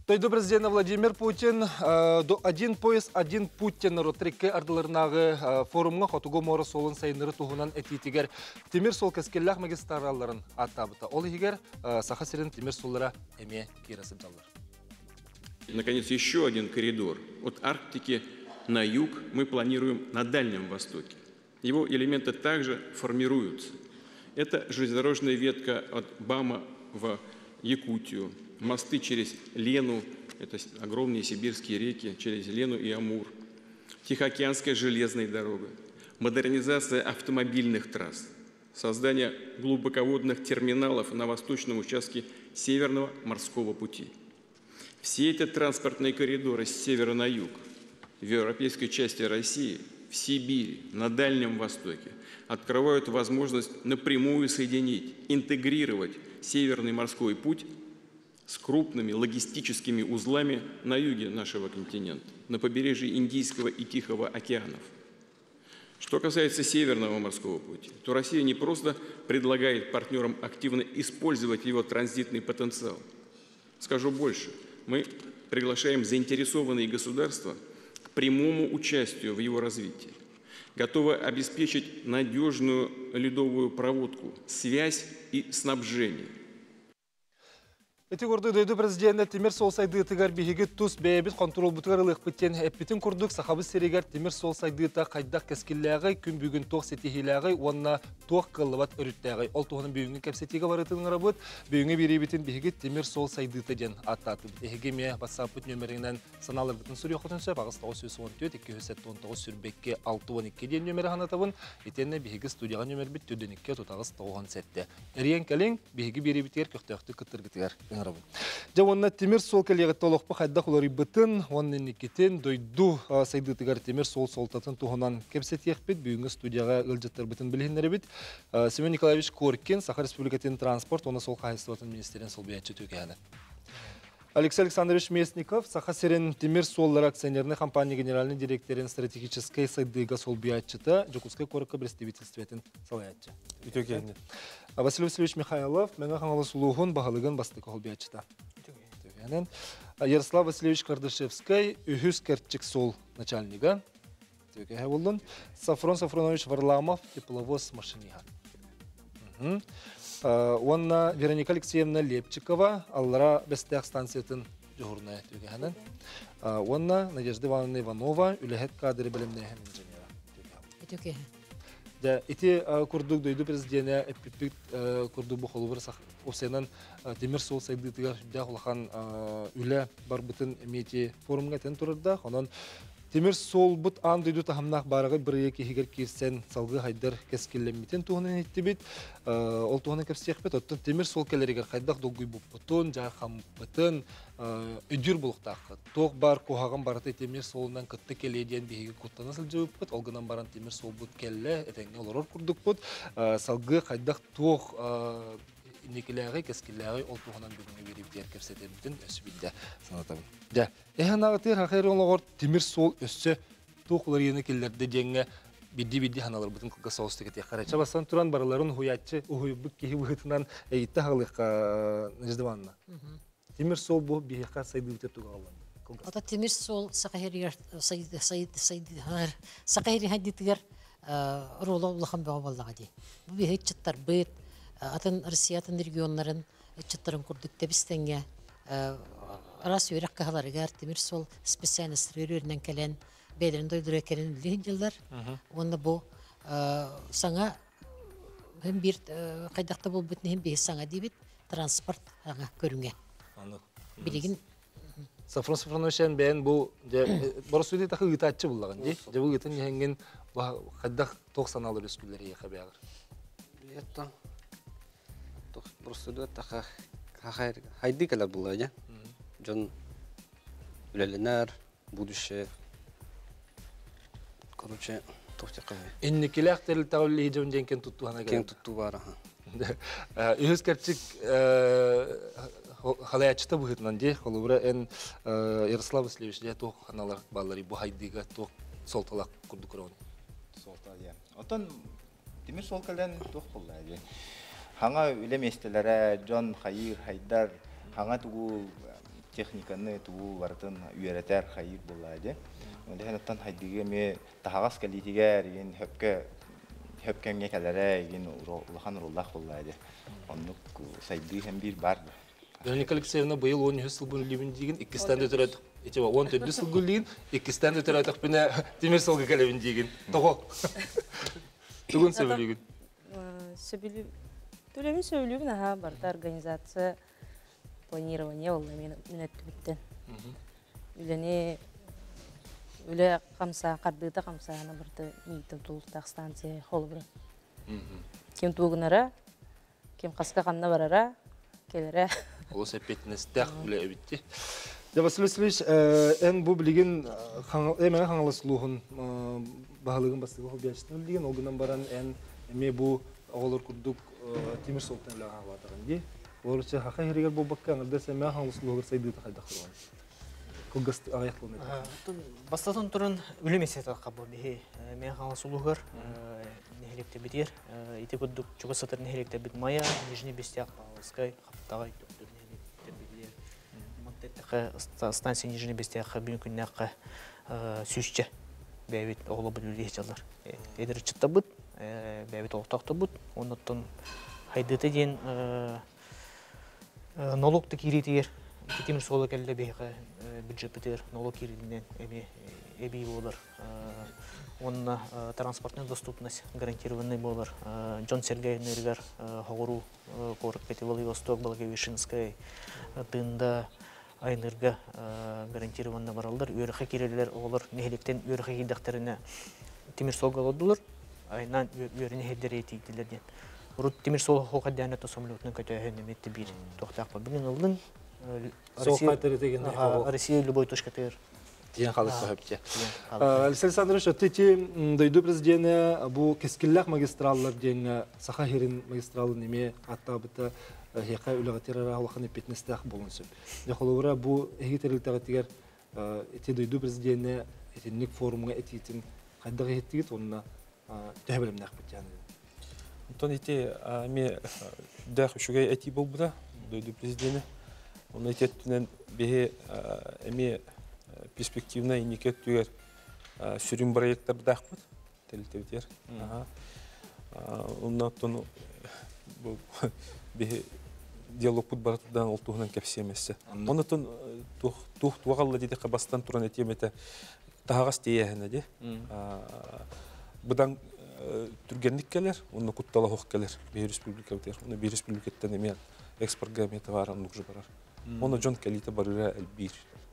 Тойду президент Владимир Путин один пояс, один Путин ротрике ардыларынағы форумға хотуго мора солын сайыныры туғынан әтейтігер темір сол кәскелләқ магистралларын аттабыта. Ол егер саха сирен темір соллара әме керасып жалар. Наконец, еще один коридор. От Арктики на юг мы планируем на Дальнем Востоке. Его элементы также формируются. Это железнодорожная ветка от Бама в Якутию, мосты через Лену, это огромные сибирские реки, через Лену и Амур, Тихоокеанская железная дорога, модернизация автомобильных трасс, создание глубоководных терминалов на восточном участке Северного морского пути. Все эти транспортные коридоры с севера на юг, в европейской части России, в Сибири, на Дальнем Востоке открывают возможность напрямую соединить, интегрировать Северный морской путь с крупными логистическими узлами на юге нашего континента, на побережье Индийского и Тихого океанов. Что касается Северного морского пути, то Россия не просто предлагает партнерам активно использовать его транзитный потенциал. Скажу больше, мы приглашаем заинтересованные государства к прямому участию в его развитии, готовы обеспечить надежную ледовую проводку, связь и снабжение. Эти горды дойду президент темир сол сайды тыгар бихиги тус бейбит контрол бутыгарылык биттен эппитин курдук сахабы серегер темир сол сайды та кайдак кескиллягы күн бүгүн тох сетихилягы онна тох кыллыбат өрүттягы ол тоһунун бүгүнгү кепсетиге барытын рабыт бүгүнгү бирибитин бихиги темир сол сайды та ден аттаты эхигеме басапыт нөмеринен саналыр бутун сүрү хотунса багыста 314 219 сүрбекке 612 ден нөмери ханатабын итенне бихиги студияга нөмер бит төдөнүккө тутагыс 97 эриен келин бихиги бирибитер көктөктү кытыргытыгар Жауанна темир сол келеге толықпы қайда құлары бұтын, оның некетін дойду сайдытығар темир сол солтатын туғынан кепсет еқпет, бүгінгі студияға үлжеттер бұтын білгендері біт. Семен Николаевич Коркин, Саха Республикатын транспорт, оны сол қайыстыватын министерін сол бейатчы төкені. Алексей Александрович Местников, Саха Серен темир соллар акционерный компания генеральный директорин стратегической сайдыга сол бейатчыта, Жокутская корка представительстветін салаятчы. Василий Васильевич Михайлов, менің қаңалы сұлуғын бағалығын бастықы ол бейатчыта. Ярослав Васильевич Кардашевский, Үхіс Керчик сол начальнига. Сафрон Сафронович Варламов, тепловоз машинига. Онна Вероника Алексеевна Лепчикова, Аллара Бестех станциятын жуғырная. Онна Надежда Ивановна Иванова, Үлехет кадры білімнеген инженера. Ити курдук дойду президенті эппипик курдук бұқылывыр осенен темір сол сайдытыгар дәғылған үлі барбытын әметі форумға тән тұрырда. Онын темір сол бұт ан дойду тахымнақ барығы бір-екі егер керсен салғы хайдар кәскелемметін туғынан етті бет. Ол туғынан кәпсек бет. Оттын темір сол кәлерігер қайдақ долгый бұп бұтын, жарқам бұтын өдір бұлықтақы. Тоқ бар қоғаған барыты темір солынан күтті келеден бейгі күттіні сылжы бұт. Олғынан баран темір сол бұт кәлі, әтәңе олар күрдік бұт. Салғы қайдақ тоқ некеләғі, кәскеләғі ол туғынан бүгінгі беребдер кәпсетемден өсі білді санатабын. Әйхан ағытыр хақайыр олығыр темір сол өсі тоқылар ені келдерді денге бидди ханалар бұтын қылға соғысты кетек қарайча бастан тұран барыларын хуятчы ұхойбық кейі бұғытынан әйітті хағылыққа Нәждіванына. Темір сол бұл бейіққа сайды өтеп тұға қалан. Ата темір сол сақайыр хаддетігер ролы ұлықын бәу болдыға дей. Бұл бейіқ чыттар бұйт, атын Россиятын регионларын чыттарын күрдік тебістенге Арас өйрек қағаларығар темір сол специалистер өрінен кәлен бәдерін дойдыры әкелін үлігін жылдар. Оны бұл саңа бір қайдақта бұл бүтін бейі саңа дейбет транспорт көріңе. Білеген Сафрон Сафроновичен бәйін бұл бұрыс өйде тақы ұйтатчы бұллаған дей. Жабы ұйтын еңген қайдақ 90 алыр өскілері еқа бәғыр. Білеттен бұрыс өйде тақы хайды кәлер бұллай. Жон үләлінер, будущее. Короче, тоқтеқы. Иннекелі ақтерлі тағылы ежеуін ден кен тұтту ғана кен тұтту бар. Үйіз кәрчік халаячыта бұғытынан де, қолыбыра ән Ярослав Васильевич де тоқ қаналар балары бұл хайдыға тоқ солталақ күрді көрауын. Солтал, е. Отын темір сол кәлен тоқ болды, е. Хаңа үлем естелері, Джон, Хайыр, Хайдар, хаңа тұғу техниканы туу бартын үйрәтәр хайыр булады. Онда хәттан хайдыгы ме тагас калитигәр ген хөпкәнгә каләрә ген улахан руллах булады. Онны сайды һәм бир бар. Вероника Алексеевна быйыл 10 жыл бун либин диген 2 стенде төрөт. Этева 14 жыл гүлин 2 стенде төрөт бина темир солга калебин диген. Того. Түгүн сөбүлүгүн. Сөбүлү төлөбүн сөбүлүгүн аха барда организация планирование ол мен үнөттүбүттен. Үлене үле камса кардыта камсаны барды митим тулуктак станция холбур. Ким тугунара, ким каска канна барара, келере. Ол сепетнестек үле битти. Я Василий Васильевич, эн бу билген эме хаңалыслугун баалыгын бастыгы хобияштын билген олгунан баран эн эме бу оголор курдук темир солтан эле хабатаган ди. Олорча хака херегер бу баккан десе эме хаңалыслугу сайдыта кайдакырган. Коггаст аяклын. Бастатын турун үлемесет акабы бе. Мен хаңалыслугур нехлекте битер. Ите курдук чуга сатыр нехлекте бит мая, нижний бестяк скай хаптагай токтур нехлекте билер. Мактетке станция нижний бестяк бүгүн күннакка сүзче бәбит оглы биле жалар. Эдер чытта бут, бәбит октакта бут. Оннан хайдыты ден налогты киритер. Темир соло келде бейге бюджет битер, налог киридинен эби болар. Онна транспортная доступность гарантированный болар. Джон Сергей Нергар, Хогуру, Корок, Владивосток, Благовещенская, Тында, Айнырга гарантированный баралдар. Үйрәхе кирелер олар нехелектен үйрәхе кидәктеріне темир сол голодулар. Айнан үйрәне хеддер етиктелерден. Урут темир сол хокадяны тосомлютның көтөһен неметти бир токтакпа. Бүгүн ылдын Россия любой точка тер. Тиен халык сахипче. Алексей Александрович, отти дойду президенте бу кескиллак магистраллар ден Саха-Херин магистралы неме аттабыта хека үлөгөтөрө алган эпетнестак болунсуп. Дехолора бу эгитерилтегер эти дойду президенте этинник форумга этитин кайдагы еттигит онна төбөлөмнак битяны. Антон эти ме дах шугай эти болбуда дойду президенте. Он этетинен бе эме перспективна иникет түгер сүрүн проекттер дахпыт телтебитер. Оннан бу бе диалогпут баратудан олтугунан кепсемесе. Оннан тух тугалла диде кабастан туран этемете тагас тиеһене ди. Будан түргенлик келер, онны куттала хок келер. Бе республика битер. Оны бе республикаттан эме экспорт гаметы баран нужы барар. Оны жон келите барыра элбир.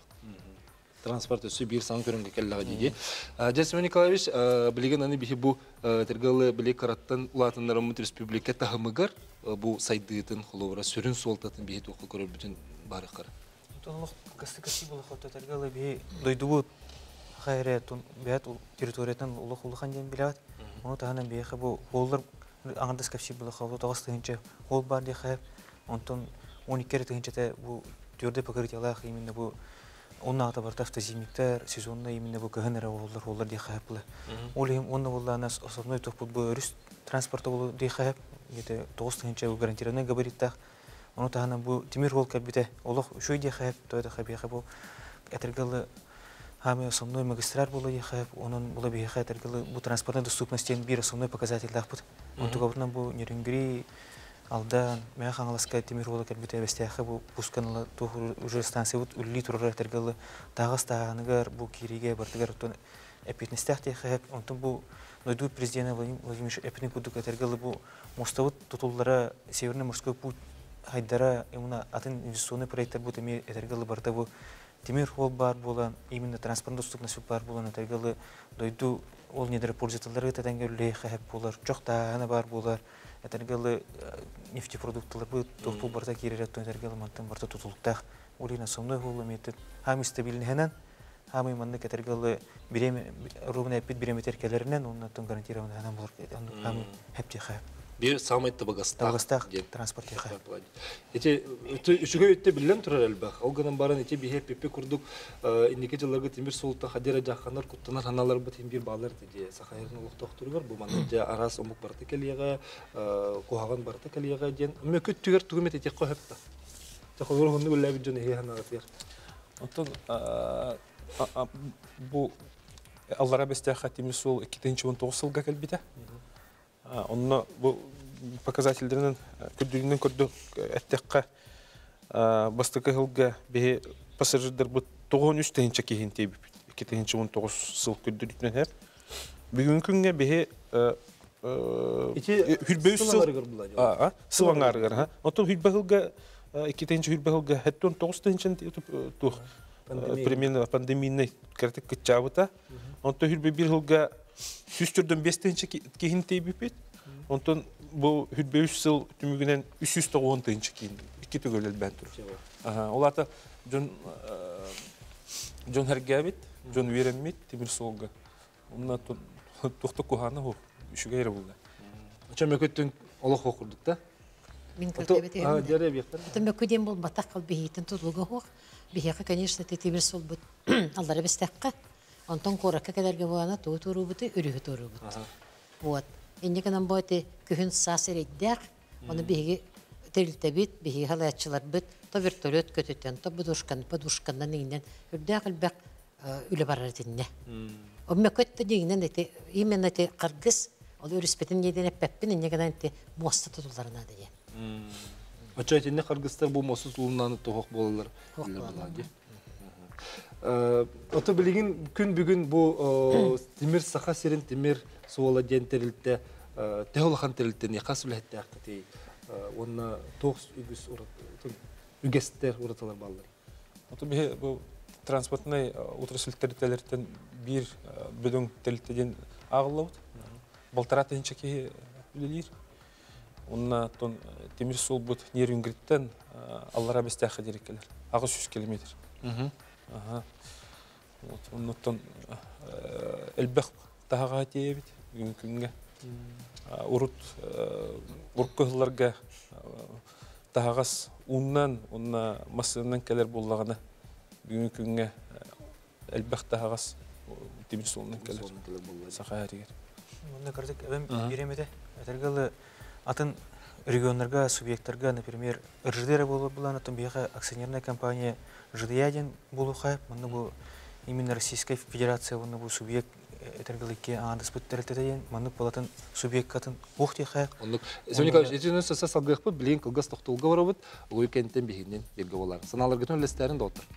Транспорт өсі бір сан көрінгі келліға дейде. Жасмин Николаевич, білеген аны бейі бұл тергалы білек қараттан ұлатынлары мұт республика тағымығар бұл сайдығытын құлуыра сүрін солтатын бейі тоқыл көрір бүтін бары қары. Тұнлық қасты-қасты бұл қоты тергалы бейі дойды бұд қайры бәйт территориятын ұлық ұлыған ден білет. Оны тағынан бейі бұл олар аңырдас кәпсі бұл қауы тоғыстығынша ол бар дей қайып. Онтын 12 тығыншата бұл түрді покрытиялақ именно бұл onun adı var автозимниктер, сезонна именно bu кыгынара олар дихаплы. Олем онна болла нас основной топут bu рус транспорта болу дихап, где 9-нче гарантированный габариттах. Оны тагына bu темир жол кабите олох шуй дихап, то это хабиха bu этергалы хами основной магистраль болу дихап, onun була биха этергалы bu транспортной доступностен бир основной показатель дахпут. Он тугаврна bu Нюрнберг Алдан, мен хаңаласка темир жол кабите бестяхы bu пусканла уже станция вот улли турар этергалы тагыстагыгар bu кириге бартыгар тон эпитнестях техап, онтон bu Дойду президент Владимир Эпник кудук этергалы bu мостовут тутуллара Северный морской путь хайдара именно атын инвестиционный проекттер bu темир этергалы барда bu темир жол бар болан именно транспортный доступность бар болан этергалы дойду ол недер пользовательлары тәңгәлле хәп булар чоқта бар булар этергалы нефтепродуктлар bu топу барда кирерәт этергалы мантан барда тутулуктах улина сомной жолы метод һәм стабильнәһенән һәм именно этергалы биреме ровно эпид биреме теркеләреннән оннан гарантированный һәм булар һәм һәпте хәп bir самайты багастах транспорт хәп. Эти үшүгө өттө билем турар элбах. Алганан барын эти бихе пепе курдук индике жылларга темир солта хадера жаккандар куттанар ханалар бу темир балар диде Саха-Херин улуктоктургар бу манжа арас омук барты келиега кухаган барты келиега ден мөкөт түгөр түгүмет эти кохепта. Тохолор хонны гөлләбит жон хе ханагатыр. Онтон бу Аллара бестяха Тимирсол 2019 елга келбите. Онно бу показательдеринен күрдүнүн көрдү эттекка бастыкы жылга бе пассажирдер бу 93-тенче кийинти 2019 жыл күрдүнүн хеп. Бүгүнкү күнгө бе хүрбөйүс сылаңарыгар. Онтон хүрбөйүлга 2000 хүрбөйүлга 9-тенче тух примерно пандемийный кертик кычабыта. Онтон хүрбөй бир жылга сүстүрдөн 5-тенче кийинти бипет. Онтон бу хүрбөйүс жыл түмүгүнөн 390-тенче кийин 2 төгөлөл бен тур. Олата жон хергебит, жон вереммит Тимирсолга. Онна тохто кухана хо үшүгө эре булда. Чөмөкөттүн олох окурдук да. Мен көлтөбет эми. Жаре бияктар. Тем көден бол батак кыл бихитин тулуга хок. Бихига, конечно, Тимирсол бут Аллара бестакка. Онтон коракка кедерге буана тууру бут, үрүгө тууру бут. Вот. Индиканан бойты күхүн сасырыддак. Оны бихиги тирилтебит, бихиги халаячылар бит, то вертолет көтөтөн, то подушкандан иңден үрдак илбак үлө барар динне. Өмөкөттө дегенен именно те кыргыз ол өрүспетин неден эппеппин индиканан те моста тутуларына деген. Очойтинне кыргыздар бу мосус улунаны тохок болалар. Ото билигин күн бүгүн бу Тимир Саха Серин Тимир Суола дентерилте теолохан терилтен якасулетте акты. Онна токс үгүс үгестер ураталар балдар. Ото бе бу транспортный отрасль территориялерден бир бүдүн терилтеден агылып. Балтаратынча ки билир. Онна тон Тимирсол бут Нерюнгриттен Аллара бестяха дирекелер. 600 километр. Вот оннотон элбек тага тиебит күнгө. Урут уркыларга тагас уннан онна масынын келер боллагына бүгүнкү күнгө элбек тагас Тимирсолдун келер. Сахаригер. Мында кырдык эбем биремете. Этергалы атын региондарга, субъекттарга, например, РЖД болуп булан атын бияга акционерная компания ЖДЯден болу хайп. Мында бу именно Российская Федерация бу субъект этергылыкке андыс бүттөрөлтөдөн мында болатын субъект катын ухти хайп. Ондук Соников эженен сөз салгык бу билин кылгас токтолга барабыт, уикендтен бигинен белге болар. Саналарга төлөстөрүн да отур.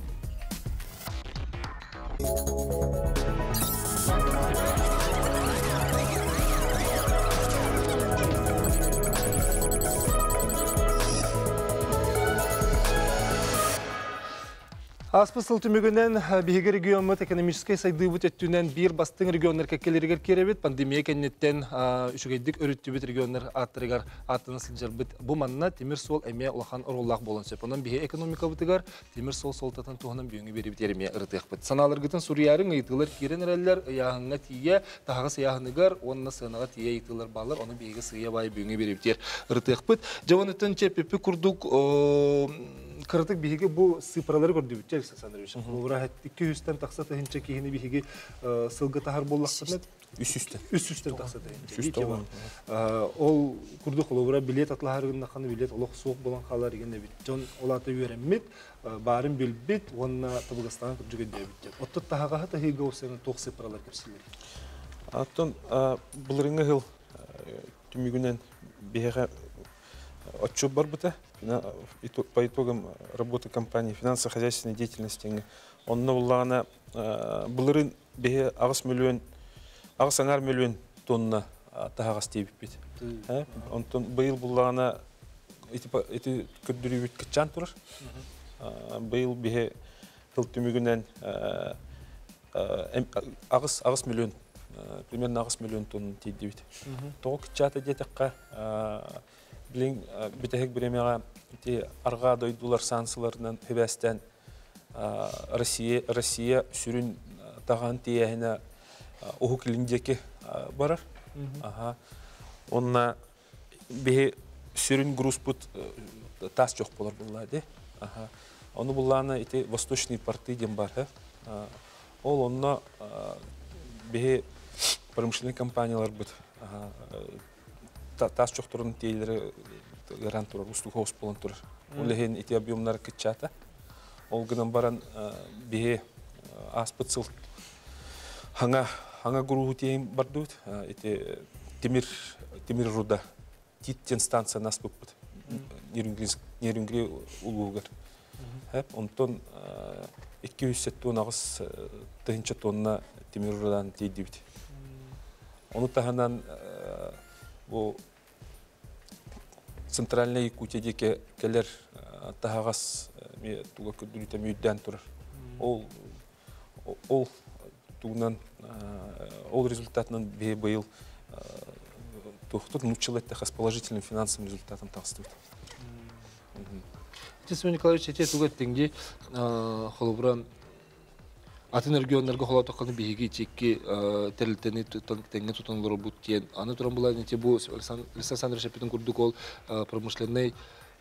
Аспысыл түмігінен бейгі регионмыт экономическай сайды бұт өттінен бір бастың регионлар кәкелерігер керебет, пандемия кәнеттен үшігейдік өріттібет регионлар аттырығар аттыны сылжар бұт. Бұл манна Тимирсол әме олақан ұроллақ болын сөп. Онан бейгі экономика бұтығар Тимирсол солтатын туғынан бүйіңі беребет ереме ұрытық бұт. Саналар ғытын Суриярың ұйтылар керен әрәлілер яғыңа тие, тағыз яғыныгар, онына сығынаға тие ұйтылар балар, оны бейгі сығыя бай бүйіңі беребет ұрытық бұт. Жауан өттін чепепі күрдік Кырытык биһиги бу сыпыралары көрдүбүт Александр Андреевич. Олар 200-тен такса тахынча кийини биһиги сылгы тахар боллаксынет. 300-тен такса тахынча. Ол курдук олора билет атлахарыгында каны билет олох соок болан халар дегенде бит. Жон олата үйренмит, барын билбит, онна Табыгастан күржүгө дебит. Отто тахага тахига осен ток сыпыралар кепсилер. Аттон булырыңга хыл түмүгүнөн биһига отчет бар бута. По итогам работы компании финансово-хозяйственной деятельности он навлана булырын бе 6 миллион тонна тагас тибит. Он тон быйыл буллана эти көддүрүбүт кычан турар. Быйыл бе тыл түмүгүнөн 6 миллион примерно 6 миллион тонна тибит. Тоо кычата детекка Билин битехек биремега арга дойдулар санкцияларынан хөбәстән Россия сүрүн таган тиеһенә уху килиндеке барар. Онна бе сүрүн грузбут тас жок болар буллады. Оны булланы ите восточный порты дем бар. Ол онна бе промышленный компаниялар бут. Тас жоқтырын тейлері гарант турар, устук хос болон турар. Улехен эти объемнар кычата. Ол гынан баран бие аспыцыл хаңа гуру тейм бардут. Эти темир руда титтен станция нас буппут. Нерюнгри улугар. Хеп онтон 200 тоннагыс тыгынча тонна темир рудан тейдибит. Оны таханан бу центральный Якутияге келер тахагас ме туга көдүлүтө мүйдөн турар. Ол тугунан ол результатынан быйыл тухтут мучилетте хас положительным финансовым результатом тагыстыбыт. Тесмен Николаевич, эти туга теңди холобран атын регионнарга холо токканы биги чекки терилтени теңге тутанлар бут кен. Аны туран булар нете бу Александр Шепетин курдук ол промышленный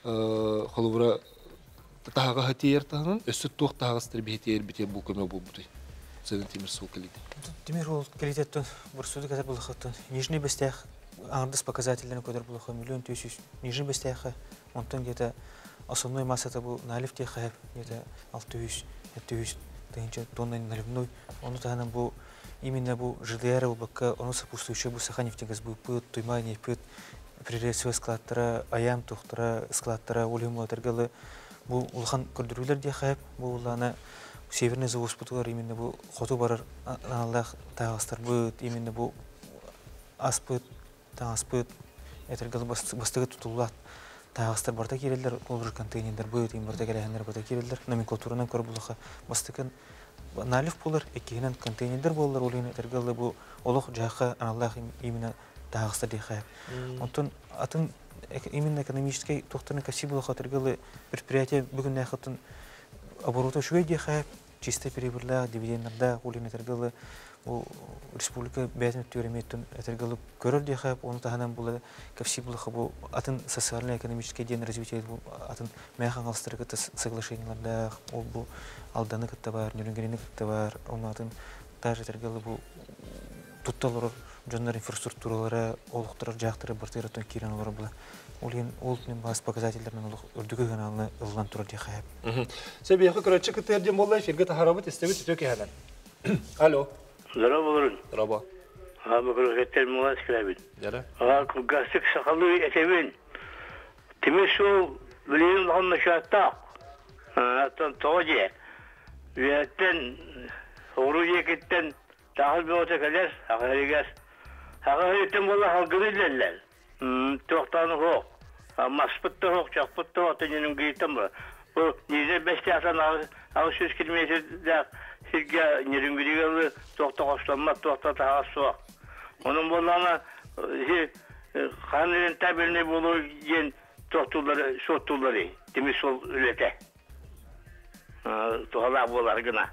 холобра тахага хатиер тахын өсөт тук тагыстыр бетер бите бу көмө бу бут. Сенин темир суу калите. Темир ол калитеттен бурсуды катар булахаттан. Нижний бестях аңдыс показательлерин көтөр булаха миллион 900. Нижний бестях онтон где-то основной масса это был налив тех где-то 600 700 тонн наливной. Он таханан был именно был ЖДР ЛБК, он сопутствующий был саханефтегаз был пыт, туймайни пыт, приресовый складтара, аям тухтара, складтара, улиму атергалы был улхан көрдүрүлөр де хайп, был улана северный завоз путуар именно был хоту барар аналах тагастар быт, именно был аспыт, тагаспыт, атергалы бастыгы тутулат. Тагыстар барда кирелдер, олжыр контейнерлер быт, им барда келехендер барда кирелдер, номенклатуранан көр булаха бастыкын налив булар, экигенен контейнерлер болар, олин атергалы бу олох жака аналах именно тагыстар дихай. Онтон атын именно экономический тохтарны каси булаха атергалы предприятие бүгүн нахатын обороты шуй дихай, чисто перебырлар, дивидендерда, олин атергалы у республика бәтен төреметтен этергалы көрөр дихай, оны таханан була каси булаха бу атын социально-экономический ден развитие атын мәхан алыстыргы соглашенияларда ол бу алданы кытта бар, нөрөнгерини кытта бар, оны атын даже этергалы бу тутталар жондар инфраструктуралары, олуктар жактыры бартыратан кирен олар була. Олтын бас показательлермен олук үрдүгү каналына ылган турар дихай. Себеби көрөчү кытерден боллай эфирге тахарабыт истебит төкө ханан. Алло. Здорово, Валерий. Здорово. Мы говорим, молодец, крабин. Да. Гастик сахалуй этевин. Ты мешал, блин, он начал так. Это тоже. Вятен, уруе киттен, тахал биоте калес, ахаригас. Ахаритем была халгриллеллер. Тохтан хок. Маспытты хок, чакпытты хок, тененин гейтем ба. Bu nice bestiyatan 600 kilometrede Hilge nirüngürüğü tohta hoşlanma tohta daha soğuk. Onun bunlarına kanının tabirine bulur yen tohtuları, şortuları, temiz sol ülete. Tohlar bular gına.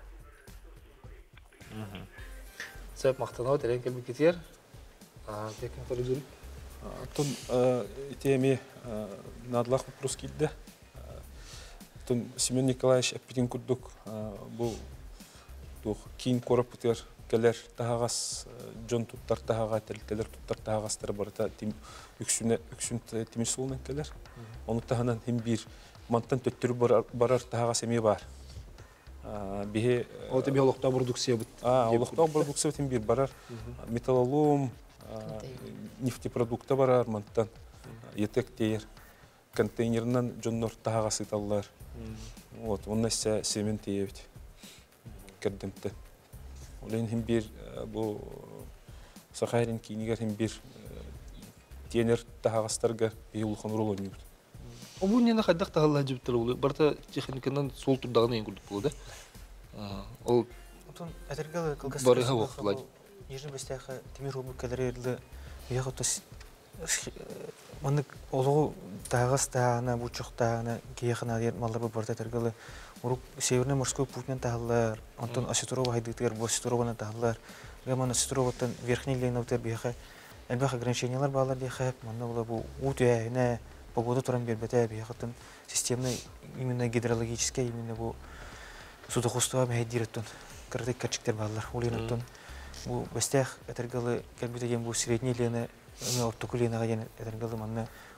Sebep maqtanaw teren kelbi ketir. Tekin korujul. Тон теме надлах вопрос кидде. Тон Семен Николаевич Аппетин курдук бу тух кийин корапутер келер тагас жон туттар тага келер туттар тагастар барта тим үксүн тимисулун келер. Оны тагынан хим бир мантан төттүрү барар тагас эме бар. Бихе Ол тебе олокта продукция бут. Олокта продукция тим бир барар. Металлолом, нефтепродукты барар мантан. Етектер, контейнернан жоннор тагас италлар. Вот, он нася семен тиевит. Кәрдемті. Олен хим бир бу Сахарин кинигер хим бир тенер тагастарга бейулхан ролонибит. Обу нена хаддак тагалла жиптер болу. Барта техниканан сол турдагына эң курдук болду, да? Ол Отон атергалы кылгас. Барыга вакытлай. Ежин бестяха темир рубы кадырерлы яхотас мандык олугу тагас тагана бучуктагана кияхана дер маллар барта атергалы урук северный морской путьнан тагылар, антон Осетрова хайдыктыр, Осетрованы тагылар. Гаман Осетроватан верхний лейновтер бияха элбах ограничениялар балар дияха, манда була бу утяйна погода туран бербете бияхатын системный именно гидрологический именно бу судоходство мехдиреттон кырдык качыктер балар. Улинаттон бу бастах атергалы келбите ген бу средний лейна ортокулейнага ген атергалы манна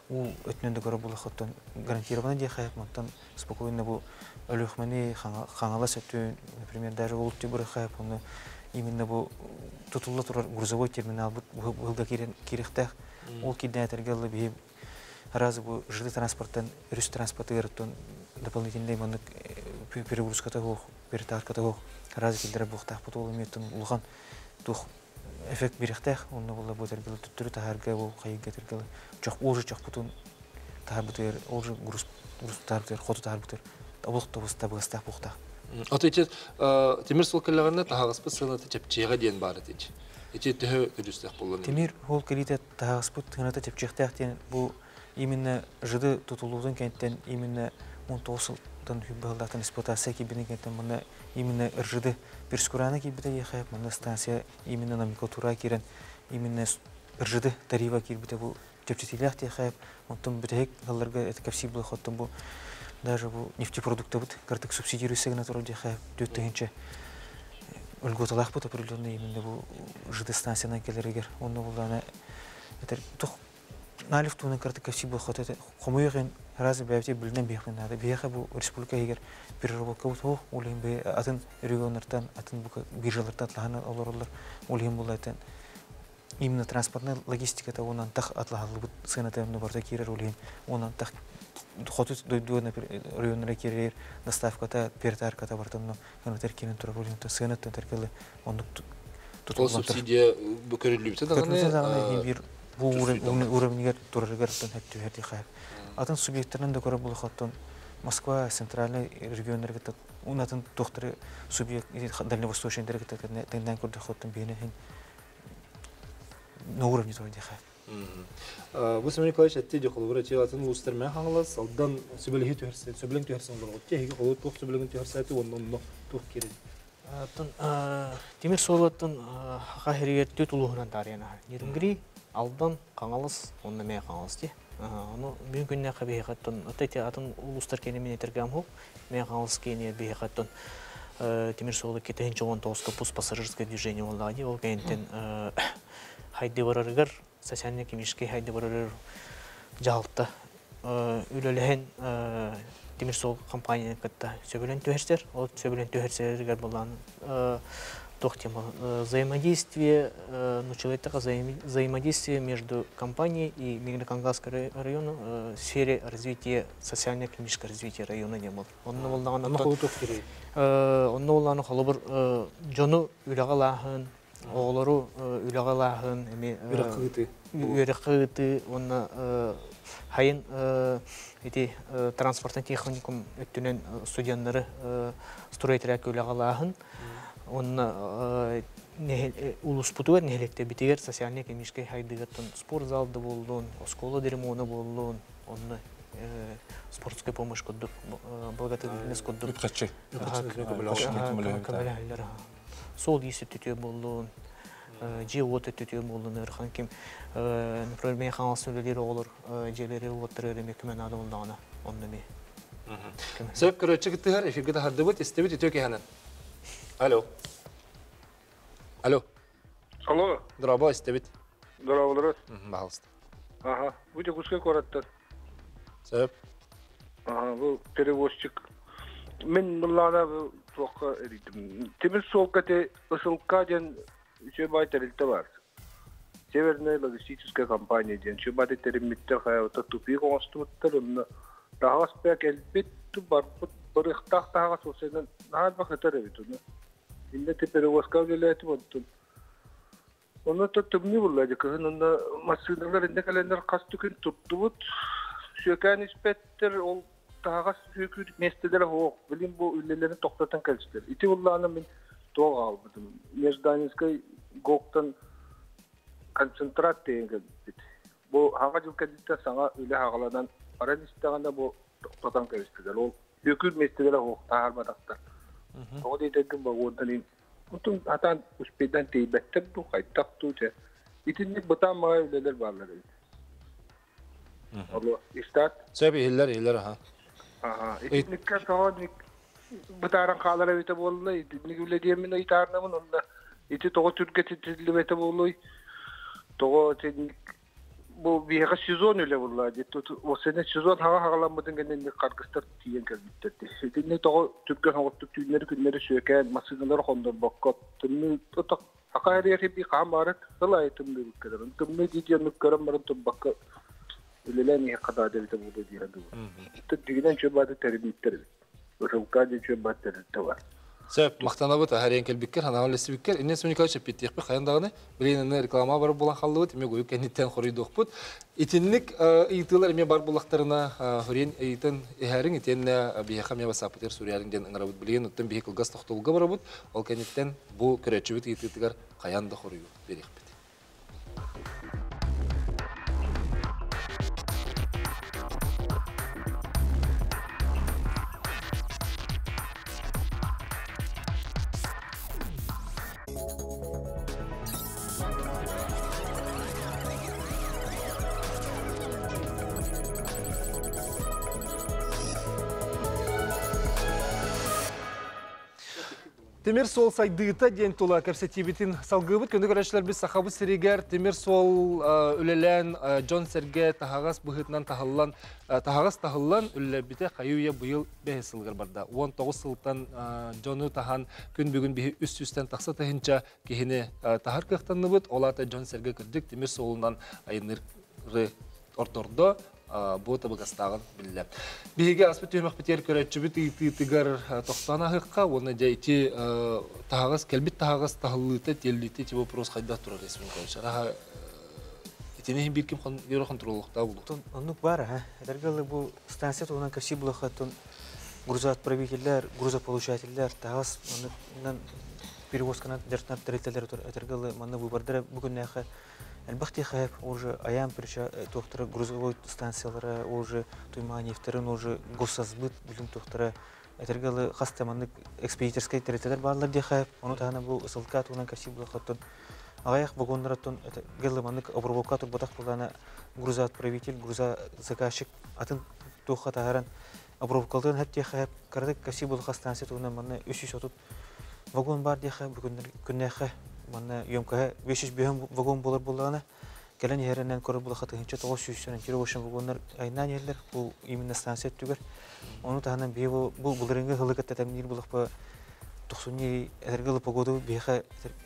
у өтнөндө көрө бул хоттон гарантированно дия хаяк монтан спокойно бу өлөхмени хаңала сөтүн, например, даже улту бир хаяк оны именно бу тутулла турар грузовой терминал булга кирехтах ол киднетергеле би разы бу жилый транспорттан рус транспорты гөртөн дополнительный монук перегрузката го перетарката го разы кидер бухтах бутул метен улган тух эффект берехтах оны була бу тергеле туттуру тахарга бу кайга тергеле жок уже жок бутун тахбутер уже груз тартер хоту тартер облуктабыз табыстах бухтах Отечет темир солкаллаганда тагыспы сыны тепчега ден бар этич. Эти тө көдөстөк болгон. Темир хол килите тагыспы тыгната тепчехтах ден бу именно жыды тутулуудун кенттен именно 19-тан хүбалдактан эксплуатация кибинен кенттен мына именно жыды перскурана кибите ехап мына станция именно номенклатура кирен именно жыды тарифа кибите бу тепчетилях ехап онтон битек галларга это капсиблы хоттон бу даже бу нефтепродукты бут картык субсидируется на турде ха төттөгенче өлгөталак бут определенный именно бу жыды станцияна келерегер онны булдана это тух налиф туны картык капсиблы хот это комуйген разы бәвти билден бехмен ада беха бу республика егер переработка бут улин бе атын регионнардан атын бу биржалардан атлахана олорлар улин булатын именно транспортная логистика та онан тах атлахалы бут сынатымны барда кирер улин онан тах хотут дойдуна районнара кирер доставката перетарката бартанно канатер кирен тура улин та сынатта теркеле ондук Ол субсидия көрүлүп дагы бир бу уровньга тураргар тен хәтти хәп атын субъектларында көрө бул хоттон Москва центральный регионнарга унатын докторы субъект дальневосточный директор тенден көрдө хоттон бени на уровне той диха. Василий Николаевич, отте дохол врачи атын лустермен хаңлас, алдан сөбелеги төрсөт, сөбелең төрсөң болгот. Теги колу тох сөбелең төрсөтү оннон тох керек. Атын темир солоттун хахиригер төт улугунан тарыяна. Нидингри алдан каңалыс, онна ме каңалыс ди. Аны бүгүн күнүнө кабыйгаттан отте атын улустар кенемен этергем хок, ме каңалыс кене бейгаттан темир солот кетен 19 пус пассажирское движение воллади, ол кентен хайды барарыгар социально-экономический хайды барарыр жалта үлелеген темир сол компания катта сөбөлөн төһөрсөр ол сөбөлөн төһөрсөргөр болгон тохтема взаимодействие началось взаимодействие между компанией и Мигрокангалского района в сфере развития социально-экономического развития района не было. Он новолланы холобыр жону үлагалахын оғлару үлагалахын үрекыты онна хайын эти транспортный техникум өттүнен студенттары строительрак үлагалахын онна улус путугар нехлекте битигер социально-экономический хайдыгаттан спорт залды болдун, школа ремонты болдун, онна спортская помощь коддук, благотворительность коддук. Сол есе төтө болдун, живот төтө болдун, ырхан ким, например, мен хаңалсы өлелери олар, жерлери оттырыр эмек мен ады болдағына, онна ме. Сөп көрөчү кыттыгар эфирге тахарды бут, истебит өтө кеханын. Алло. Алло. Алло. Здорово, истебит. Здорово. Пожалуйста. Ага, будете кускай кораттар. Сөп. Ага, бұл перевозчик. Мен бұллана соққа эритим. Темір солқа те ысылқа ден сөбай тәрілті бар. Северная логистическая компания ден сөбай тәрімметтер қайауыта тупик оңыстымыттар. Тағас бәк әлбетті бар бір иқтақ тағас осайдан нағад бақытар әбет. Инде перевозка үлелеті болдun. Оны тұттымны бұллайды. Онда машиналар инде кәлендер қас түкен тұтты бұд. Сөкән іспеттер ол тағас сөкүр местедер оқ. Білім бұл үлелерін тоқтатын кәлістер. Ити бұлланы мен тоқ албыдым. Межданинскай гоқтан концентрат дейін кәлбет. Бұл хаға жыл кәлдетті саңа үле хағаладан аран істеғанда бұл тоқтatan кәлістер. Ол сөкүр местедер оқ тағарбадақтар. Ол дейтәгім ба одан ең. Мұтын атан ұспейден тейбәттер бұл қайттақ тұйты. Итіннік бұтан мағай үлелер барлар. Алло, истат? Сөйбі, елер, аха. Аха, итінникке тоғадник бұтаран қалар әветі болылы. Итінник үледемін ұйтарынамын, онда ити тоғы түрге тетілі бәті болылы. Тоғы тетінник bu bir сезон öyle vallahi. O sene сезон hagalanmadın gene kargıstır diyen gelmişti. Dinle to Türkiye havatık günleri söken masinalar kondur bakkat. Tümü to hakayriye bir kamaret salay tümü bu kadar. Tümü gidiyor nukaram marın to bakkat. Öyle kadar devlet bu diye adı. Düğünden çöbada terbiyetler. Rıvkacı çöbada var. Сөп, мақтанабыт, әрен келбеккер, ханауын лесі беккер. Инен сөмінікау шеппеттек бі, қайындағыны, білейінені реклама бар болан қалдыбыт, еме көйік кәнеттен қорыйды оқпыт. Итінлік ийтылар еме бар болақтарына хүрен ейтін әхәрін, етеніне бейеқа ме басапытер сүрiyәрінден ыңырабыт білейін, ұттын бейек ұлғас тоқтылығы барабыт, ол кәнеттен бұл көрәтшібіт ейтігар қаянды қорыйы берек бет. Темир сол сайдыгыта ден тула көрсетебетін салгыбыт күнді көрәшілер біз сақабы сірегер темир сол үлелен Джон Серге тағағас бұғытынан тағағас тағылан үлелер біте қайуя бұйыл бәе сылғыр барда. 19 сылтан Джону таған күн бүгін бейі үст-үстен тақса тағынша кейіне тағар қықтанны бұд, олата Джон Серге күрдік темир солынан айыныры орторды. Бота багастаган билле. Биге аспет төмөк битер көрөчүбүт итигер токтана хыкка, оны жайти тагыз келбит тагыз тагылыты теллити тип вопрос кайда тура республика шара. Итене бир ким йөрө контроллукта булду. Онук бар, Эдергалы бу станция туган каши булахатын груза отправителлер, грузополучателлер тагыз ондан перевозканы дертнар терителер Эдергалы маны бу бардыр бүгүннәхә Әлбәхте хәп уже аян перча доктора грузовой станциялары уже туйманевтерин уже госсазбыт билим доктора этергалы хастаманнык экспедиторская территория барлар ди хәп оны тагына бу ысылка туган каши булахатын аяк вагоннардан гелманнык обработка ботак булана груза отправитель груза заказчик атын тоха тагаран обработкалдан хәтте хәп кардык каши булах станция туган маны 330 вагон бар ди хәп бүгүн күннәхә Манна ёмкаһы 500 бөһәм вагон булыр булганы. Кәлән яреннән көрүп була хатыгынча 900 килошын вагоннар айнан ерлер. Бу именно станция түгәр. Оны таһанан бе бу булырынгы хылыкта тәмнир булып па 90 эргеле погода беха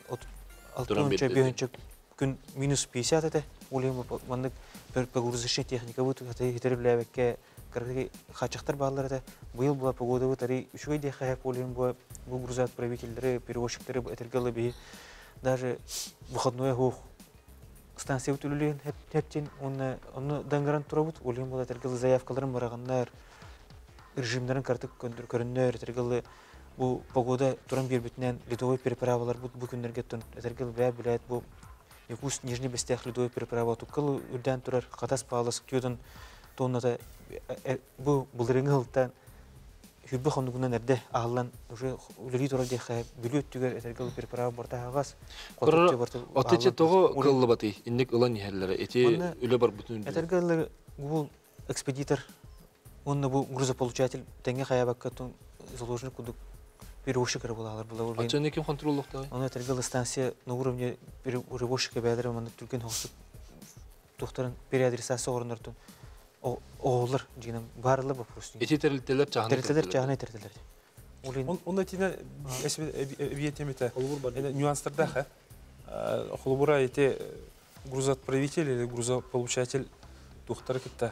6 бөһәнчә күн минус 50 әтә. Улым манны бер погрузыш техника бу хәтербләвеккә кыргы хачыктар баллары да быел була погода бу тари шугай дә хәп улым бу грузат правительләре перевозчиклары эргеле бе даже выходной хух станция үтүлүлен хептен оны даңгаран турабыт улем була тергеле заявкаларын бараганнар режимдарын картык көрүннөр тергеле бу погода туран бербитнен ледовой переправалар бу күннәргә тон тергеле билет бу Якутск Нижний Бестях ледовой переправа тукыл үрдән турар катас палас күйдөн тонната бу булрынгылтан Хүббе хондугунан эрде ааллан уже улери турар дехэ бүлөт түгөр этергел переправа бартагас. Отече того кыллы баты инник улан нехерлери эти үлө бар бүтүн. Этергел бул экспедитор онны бу грузополучатель теңге хаябакка тон заложник кудук перевозчик булалар була. Ачаны ким контроллукта? Оны этергел станция на уровне перевозчика бәдер маны түркен хосып тохтарын переадресация орындырды. Оğullar diyeyim varlı bu prostin. Teriteler çağını. Teriteler. Onda tine eviyetemete. Nüanslarda ha. Холбура эти грузоотправитель или грузополучатель тухтары китта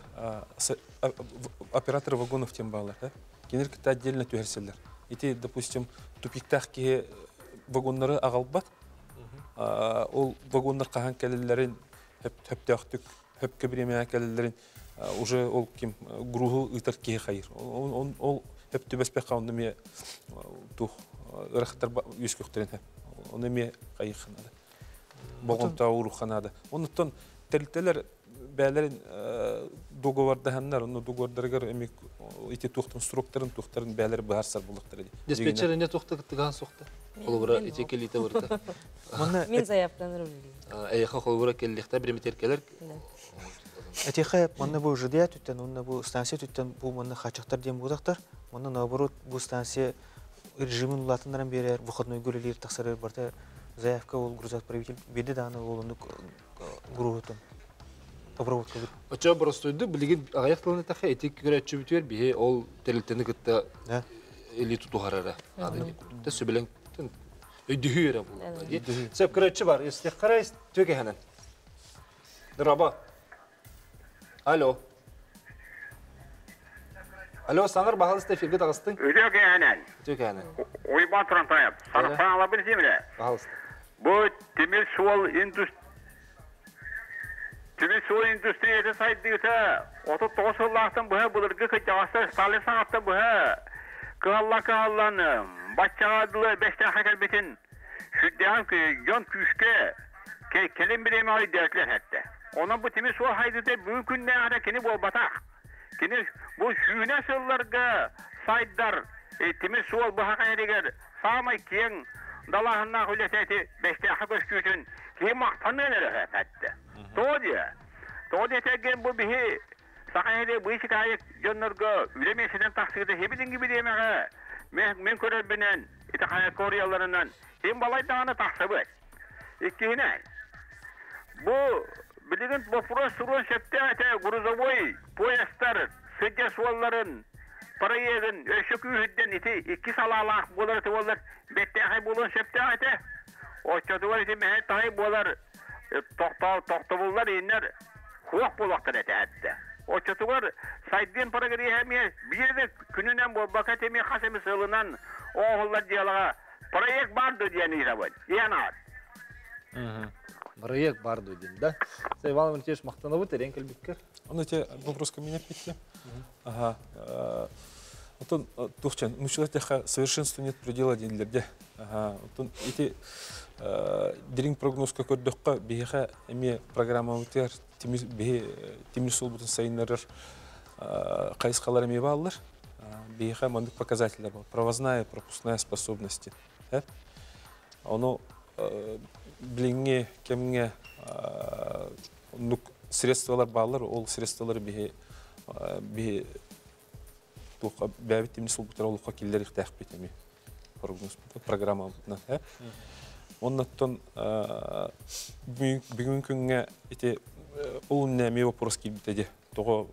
оператор вагонов тем баллар, да? Кенер китта отдельно тюрселлер. Эти, допустим, тупиктахки вагоннары агалбат. Ол вагоннар кахан келелерин хептяхтык, хепке бремя келелерин уже ол ким грузу итер ки хайр. Он хепте беспек каунда ме тух рахтар юскөхтерен. Он ме кайхнада. Богон тауру ханада. Онтон телтелер бәләрен договордаһаннар, оны договордарга эми ите тухтын структурын тухтарын бәләр барсар булыктыр. Диспетчерне тухтыган сокты. Холбура ите келите бурда. Мен заявканы Эйха холбура келлихтә биреметеркелер. Этихэ монны бу жидия түттен, онны бу станция түттен бу монны хачыктар дем будактар. Монны наоборот бу станция режимын латыннан берер, выходной гөлелер тахсырыр барда заявка ол грузоотправитель беде даны олундук грузотун. обработка бит. Очо простойду билигин аяк тылны таха этик көрөчү бүтөр бие ол терилтени кытта эли туту харара. Ады да сөбелен өйдүһүрө бул. Сөп көрөчү бар. Эстек карайс төке ханан. Драба. Алло. Алло, саңар бахалысты эфирге тагыстың? Өйдөке ханан. Төке ханан. Ойбан туран таяп. Сарыктан ала билсемле. Бахалысты. Бу темир суол индустриясы сайдыгыта 39 жыллақтың бұға бұлырғы кычағасы Сталин сағатта бұға кығалланы баччағадылы бәштен қайтар бетін шүддеған жон күшке келін білеме ай дәртлер әтті. Оның бұл темір суол хайдыда бүгін күннен ада кені бол батақ. Кені бұл шүйіне сылларға сайдар темір суол бұға қайрегер сағамай кейін далағына хүлесеті бәштен қағыз күшін кейін мақтаны әлі әтті. Тоди теген бу бихи сахайде бу ишикайык жоннорго үлемесинен таксыгыда хебидин gibi демеге мен көрөр бенен ите кая корияларынан ким балайдаганы таксыбыт. Иккине бу билигин вопрос сурон шепте ате грузовой поезддар сыгга суалларын параедин өшөкүйден ите 2 салалак болор те болор беттехай болон шепте ате очодуар ите мехе тай болор тоқтабулар енер хуақ болақтар әтті. Очытуғар сайден парагыры әме бірді күнінен болбақа теме қасымы сылынан оғылар диалаға проект барды дейін ирабын. Ең ад. Проект барды дейін, да? Иван Валентинович мақтанабы терен кәлбеккер? Он тебе вопрос ко мне пить? Ага. Вот он, Тухчан, мы человека совершенству нет предела деньги. Ага. Вот он, эти дерин прогноз какой докка бихе эми программа утер темир сул бутун сайыннарыр кайскалар эми баллар бихе мандык показателер бар. Провозная, пропускная способности. Оно блинге кемге нук средствалар баллар, ол средствалар бихе тука бәбит темир сул бутер олукка килдер ихтах битеми. Прогноз программа бутна. Оннаттан бүгін күнге ол нәме вопрос келбітеді. Тоғы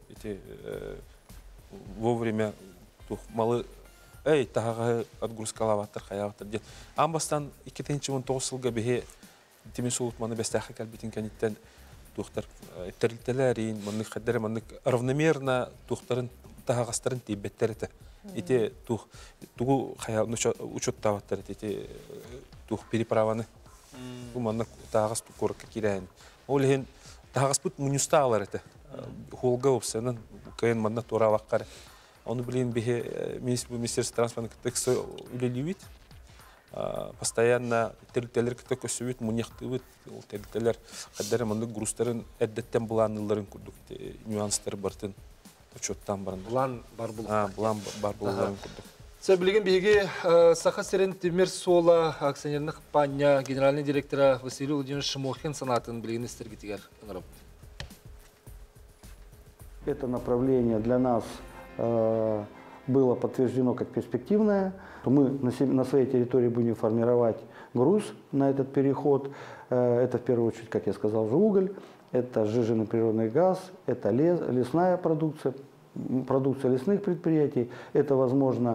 вовремя малы тағағы отгрузкалаваттыр, қаяваттыр дед. Амбастан 2019 жылға бейе темір солутманы бәстәқі кәлбетін кәнеттен тұқтар тәрілтелерін, мұнық қаддары, мұнық равномерно тұқтарын тағағастарын дейбеттер еті. Ите тугу учеттаваттар ите тух переправаны. Бу манна тагас корка кирән. Ол һен тагас бут мунюсталар ите. Холга опсенен кайын манна туралаккар. Оны билен бихе министерство транспорта тексты үлелибит. Постоянно тел-телер китә көсүбит муньяктыбыт. Ол тел-телер кадәр манна грузтарын әддәттән буланларын күрдүк. Нюанстар бартын. Учеттан барын. Булан бар булан. Булан бар буларын күрдүк. Сөбілген беге Саха Серен Темир Сола акционерный компания генеральный директора Василий Владимирович Шимохин санатын білген істергетігер. Это направление для нас было подтверждено как перспективное. Мы на своей территории будем формировать груз на этот переход. Это в первую очередь, как я сказал, же уголь, это сжиженный природный газ, это лесная продукция. Продукция лесных предприятий, это, возможно,